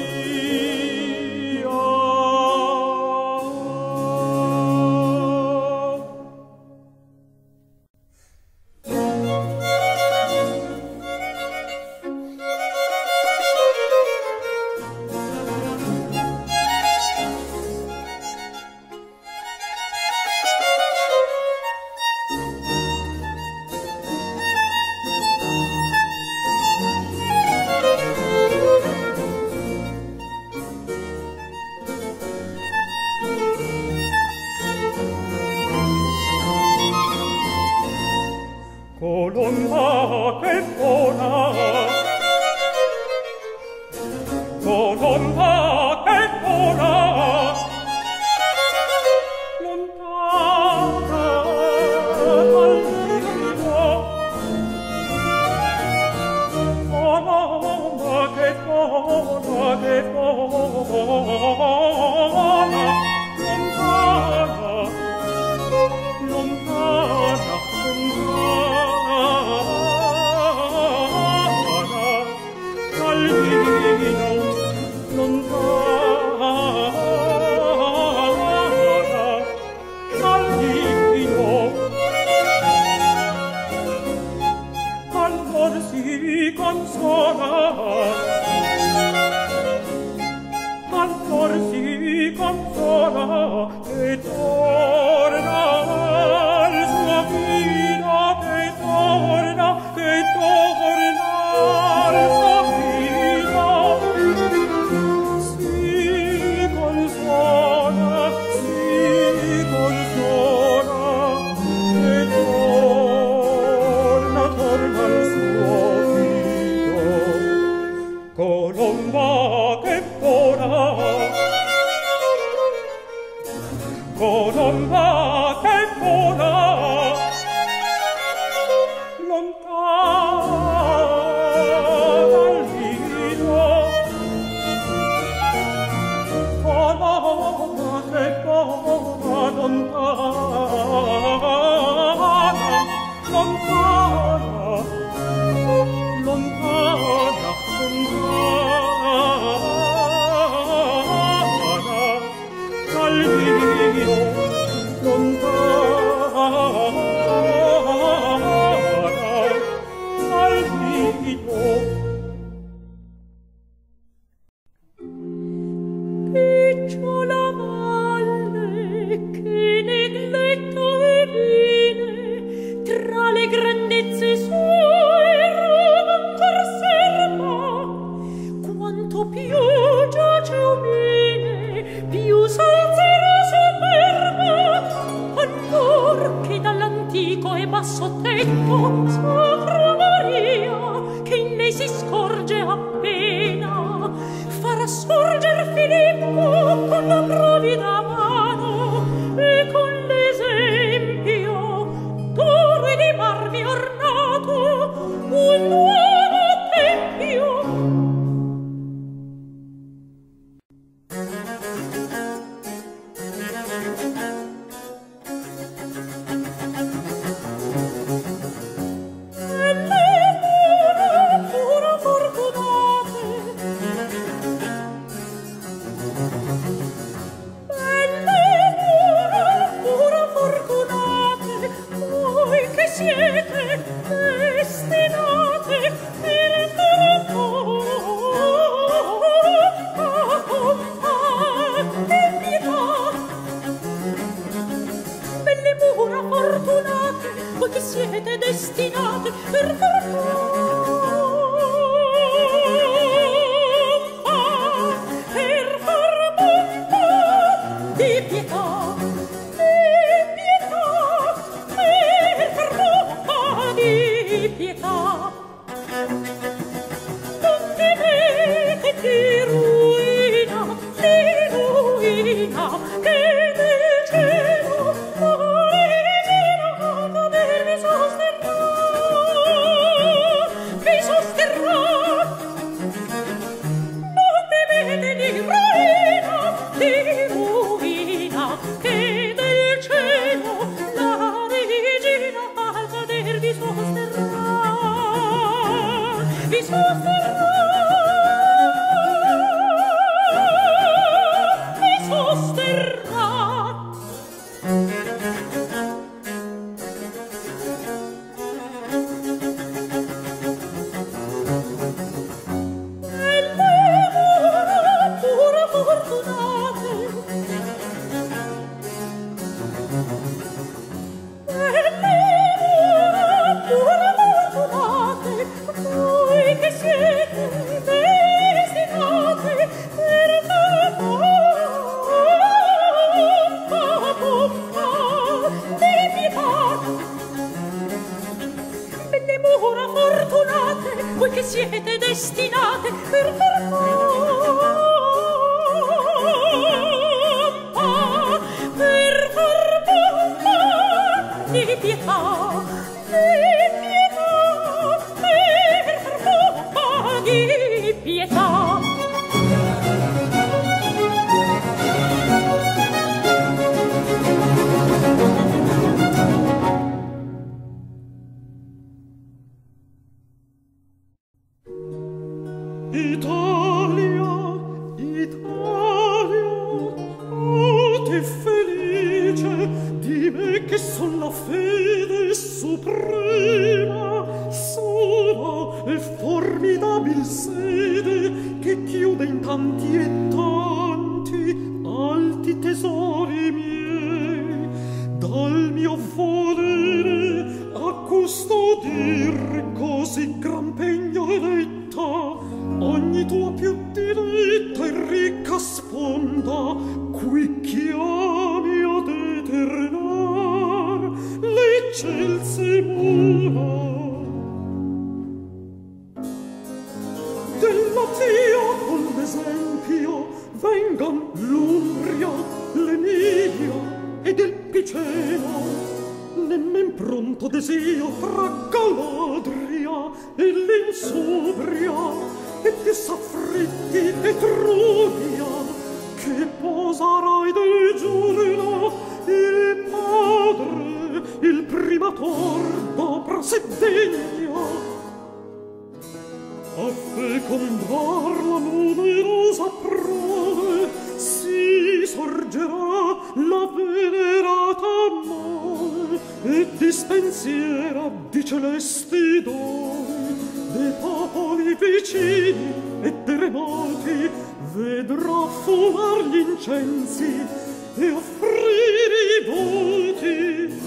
Colomba che vola, Colomba che vola, lontana dal nido. Colomba che vola, che vola, lontana, lontana, lontana. Allor si consola e torna al suo vino, che torna, che torna al suo vino. Si consola, si consola e torna, torna al suo vino. Colomba che vola, Colomba che vola, lontana dal nido. Colomba che vola, lontana, lontana, lontana, lontana. Picciola valle che negletto e vine, tra le grandezze sue Roma ancor serba. Quanto più giace umile, più s'alzerà superba, allor che dall'antico e basso tetto Sacra Maria, che in lei si scorge appena, farà sorger Filippo con la provida mano e con l'esempio d'oro e di marmi ornato un nuovo tempio. Siete destinate siete destinate per far pompa, per far pompa di pietà, di pietà, per far pompa di pietà. Italia, Italia, oh te felice di me che son la fede suprema, sola e formidabil sede che chiude in tanti e tanti alti tesori miei, dal mio volere a custodir così gran pegno eletta ogni tua più diretta e ricca sponda, qui chiami ad eternar l'eccelse mura. Della tia con l'esempio vengan l'Umbria, l'Emilia e del Piceno, nemmen pronto desio tra Galadria e l'Insubria, e più s'affritti Etruria, che posarai del giorno il padre, il primator d'opra se degna, a fecondar la numerosa prole si sorgerà la venerata mole e dispensiera di celesti doni, dei popoli vicini e terremoti vedrà fumar gli incensi e offrire i voti.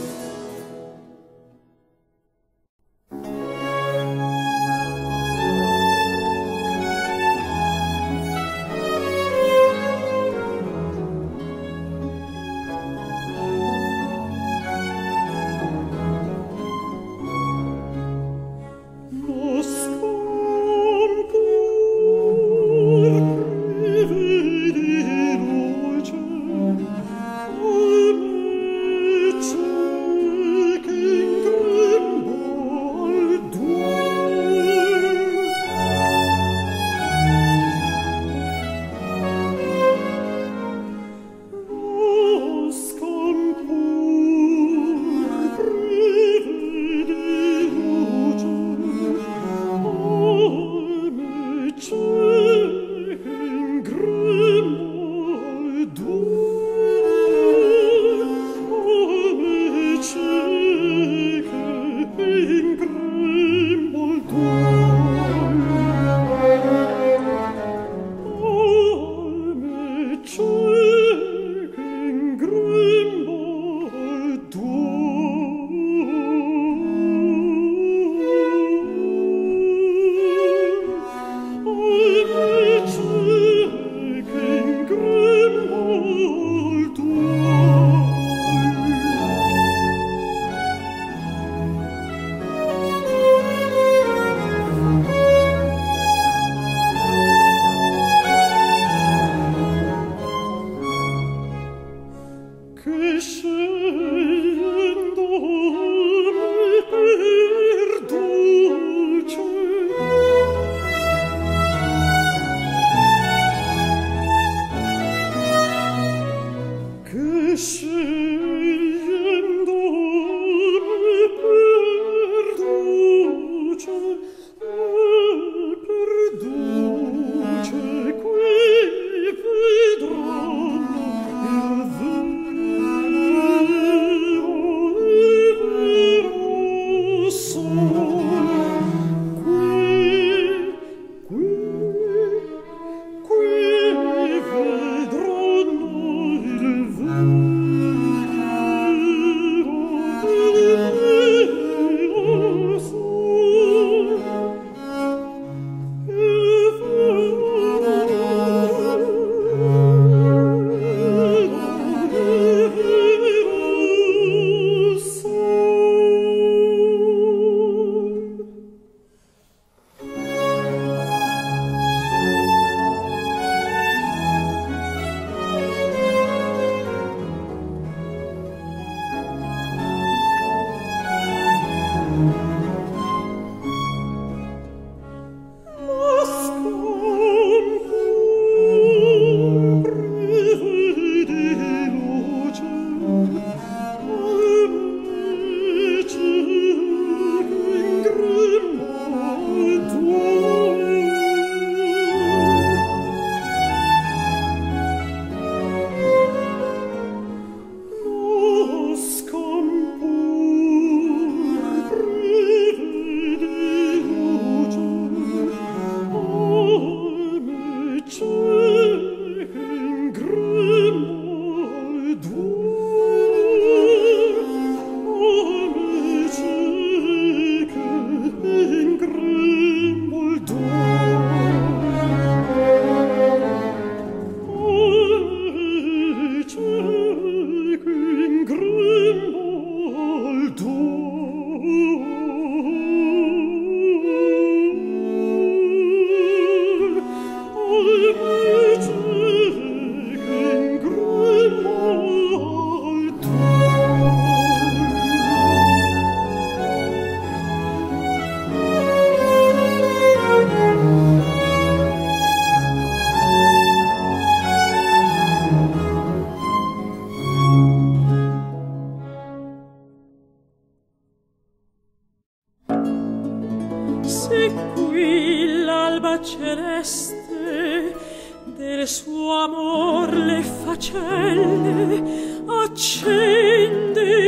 celeste del suo amor le facelle accende.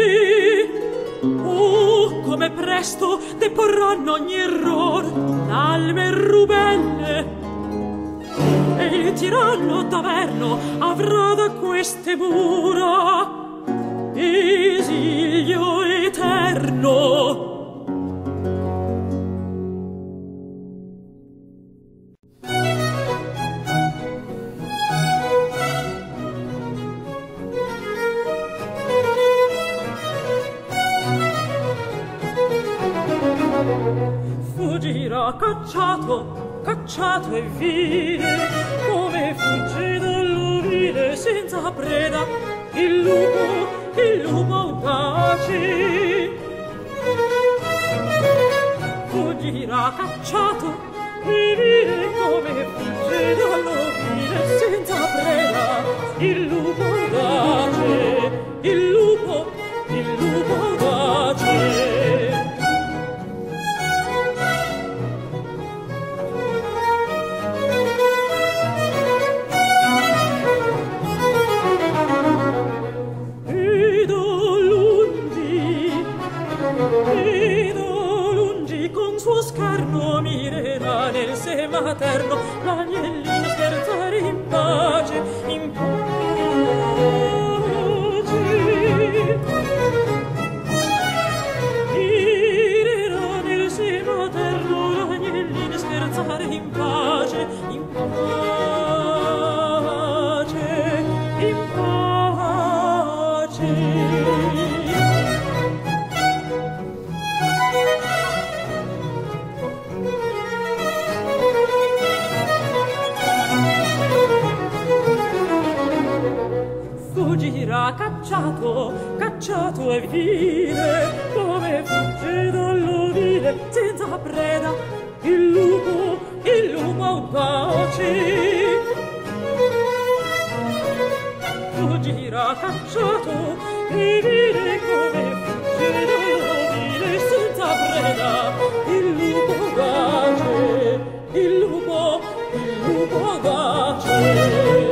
Oh, come presto deporranno ogni error l'alme rubelle, e il tiranno d'Averno avrà da queste mura esilio eterno. Fuggirà cacciato, cacciato e vile, come fugge dall'ovile senza preda il lupo, il lupo audace. Fuggirà cacciato e vile, come fugge dall'ovile senza preda il lupo audace, il lupo, il lupo audace. Scherno mirerà nel se materno l'agnellino scherzare in pace, in pace. Mirerà nel se materno l'agnellino scherzare in pace, in pace, in pace. Fuggirà cacciato, cacciato e vile, come fugge dall'ovile senza preda il lupo, il lupo audace. Fuggirà cacciato e vile, come fugge dall'ovile senza preda il lupo audace, il lupo, il lupo audace.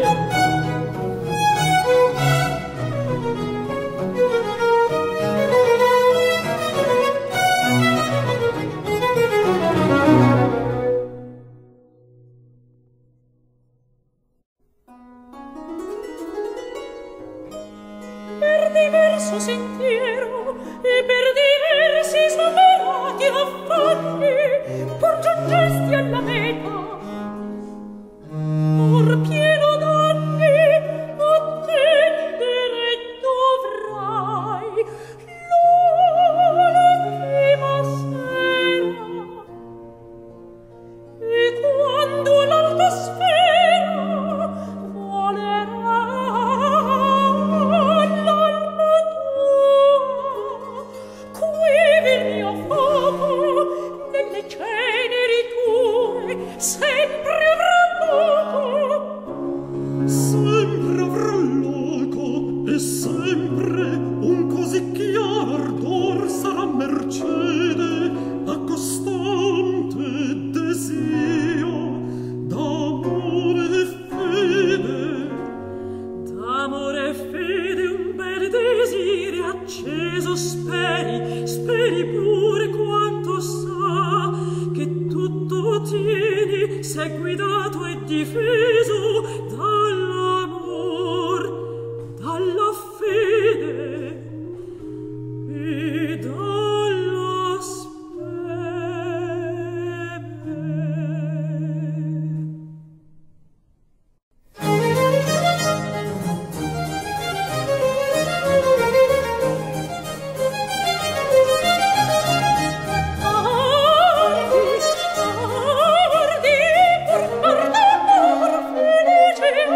Per diverso sentiero e per diversi svalorati affanni pur giungesti alla meta, or pieno d'anni attendere dovrai l'ultima sera, e quando l'alta sfera volerà sempre avrà luogo, sempre avrà luogo, e sempre un così chiaro ardor sarà mercede a costante desio d'amore e fede. D'amore e fede un bel desirio acceso speri, speri pure quanto sa che tutto tieni, sei guidato e difeso dall'amor, dalla fede e dalla speme. Ardi, ardi, pur ardi, pur felice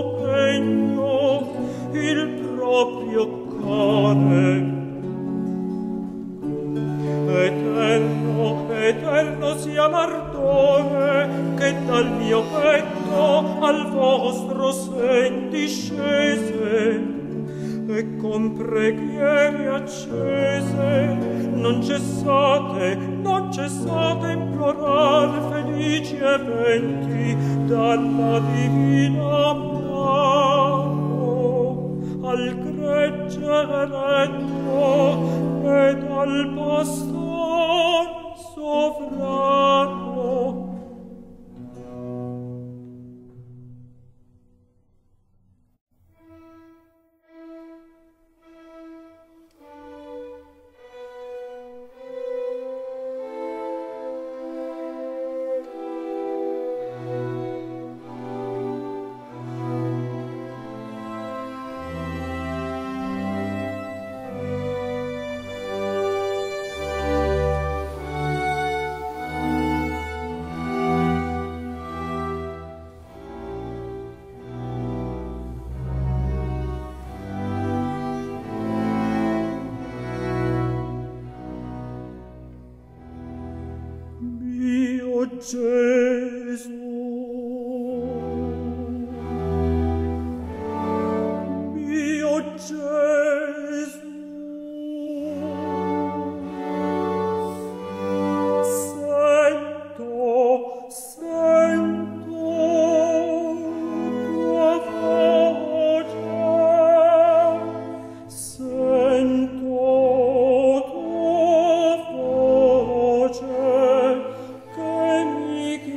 pegno il proprio core. Eterno, eterno sia l'ardore che dal mio petto al vostro sen discese, e con preghiere accese non cessate, non cessate implorar felici eventi dalla divina mano al gregge eretto ed al pastor sovrano. Gesù, mio Gesù, sento, sento tua voce, sento tua voce che mi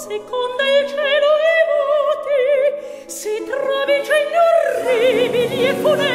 seconda il cielo e voti, si travicegli orribili e funesti,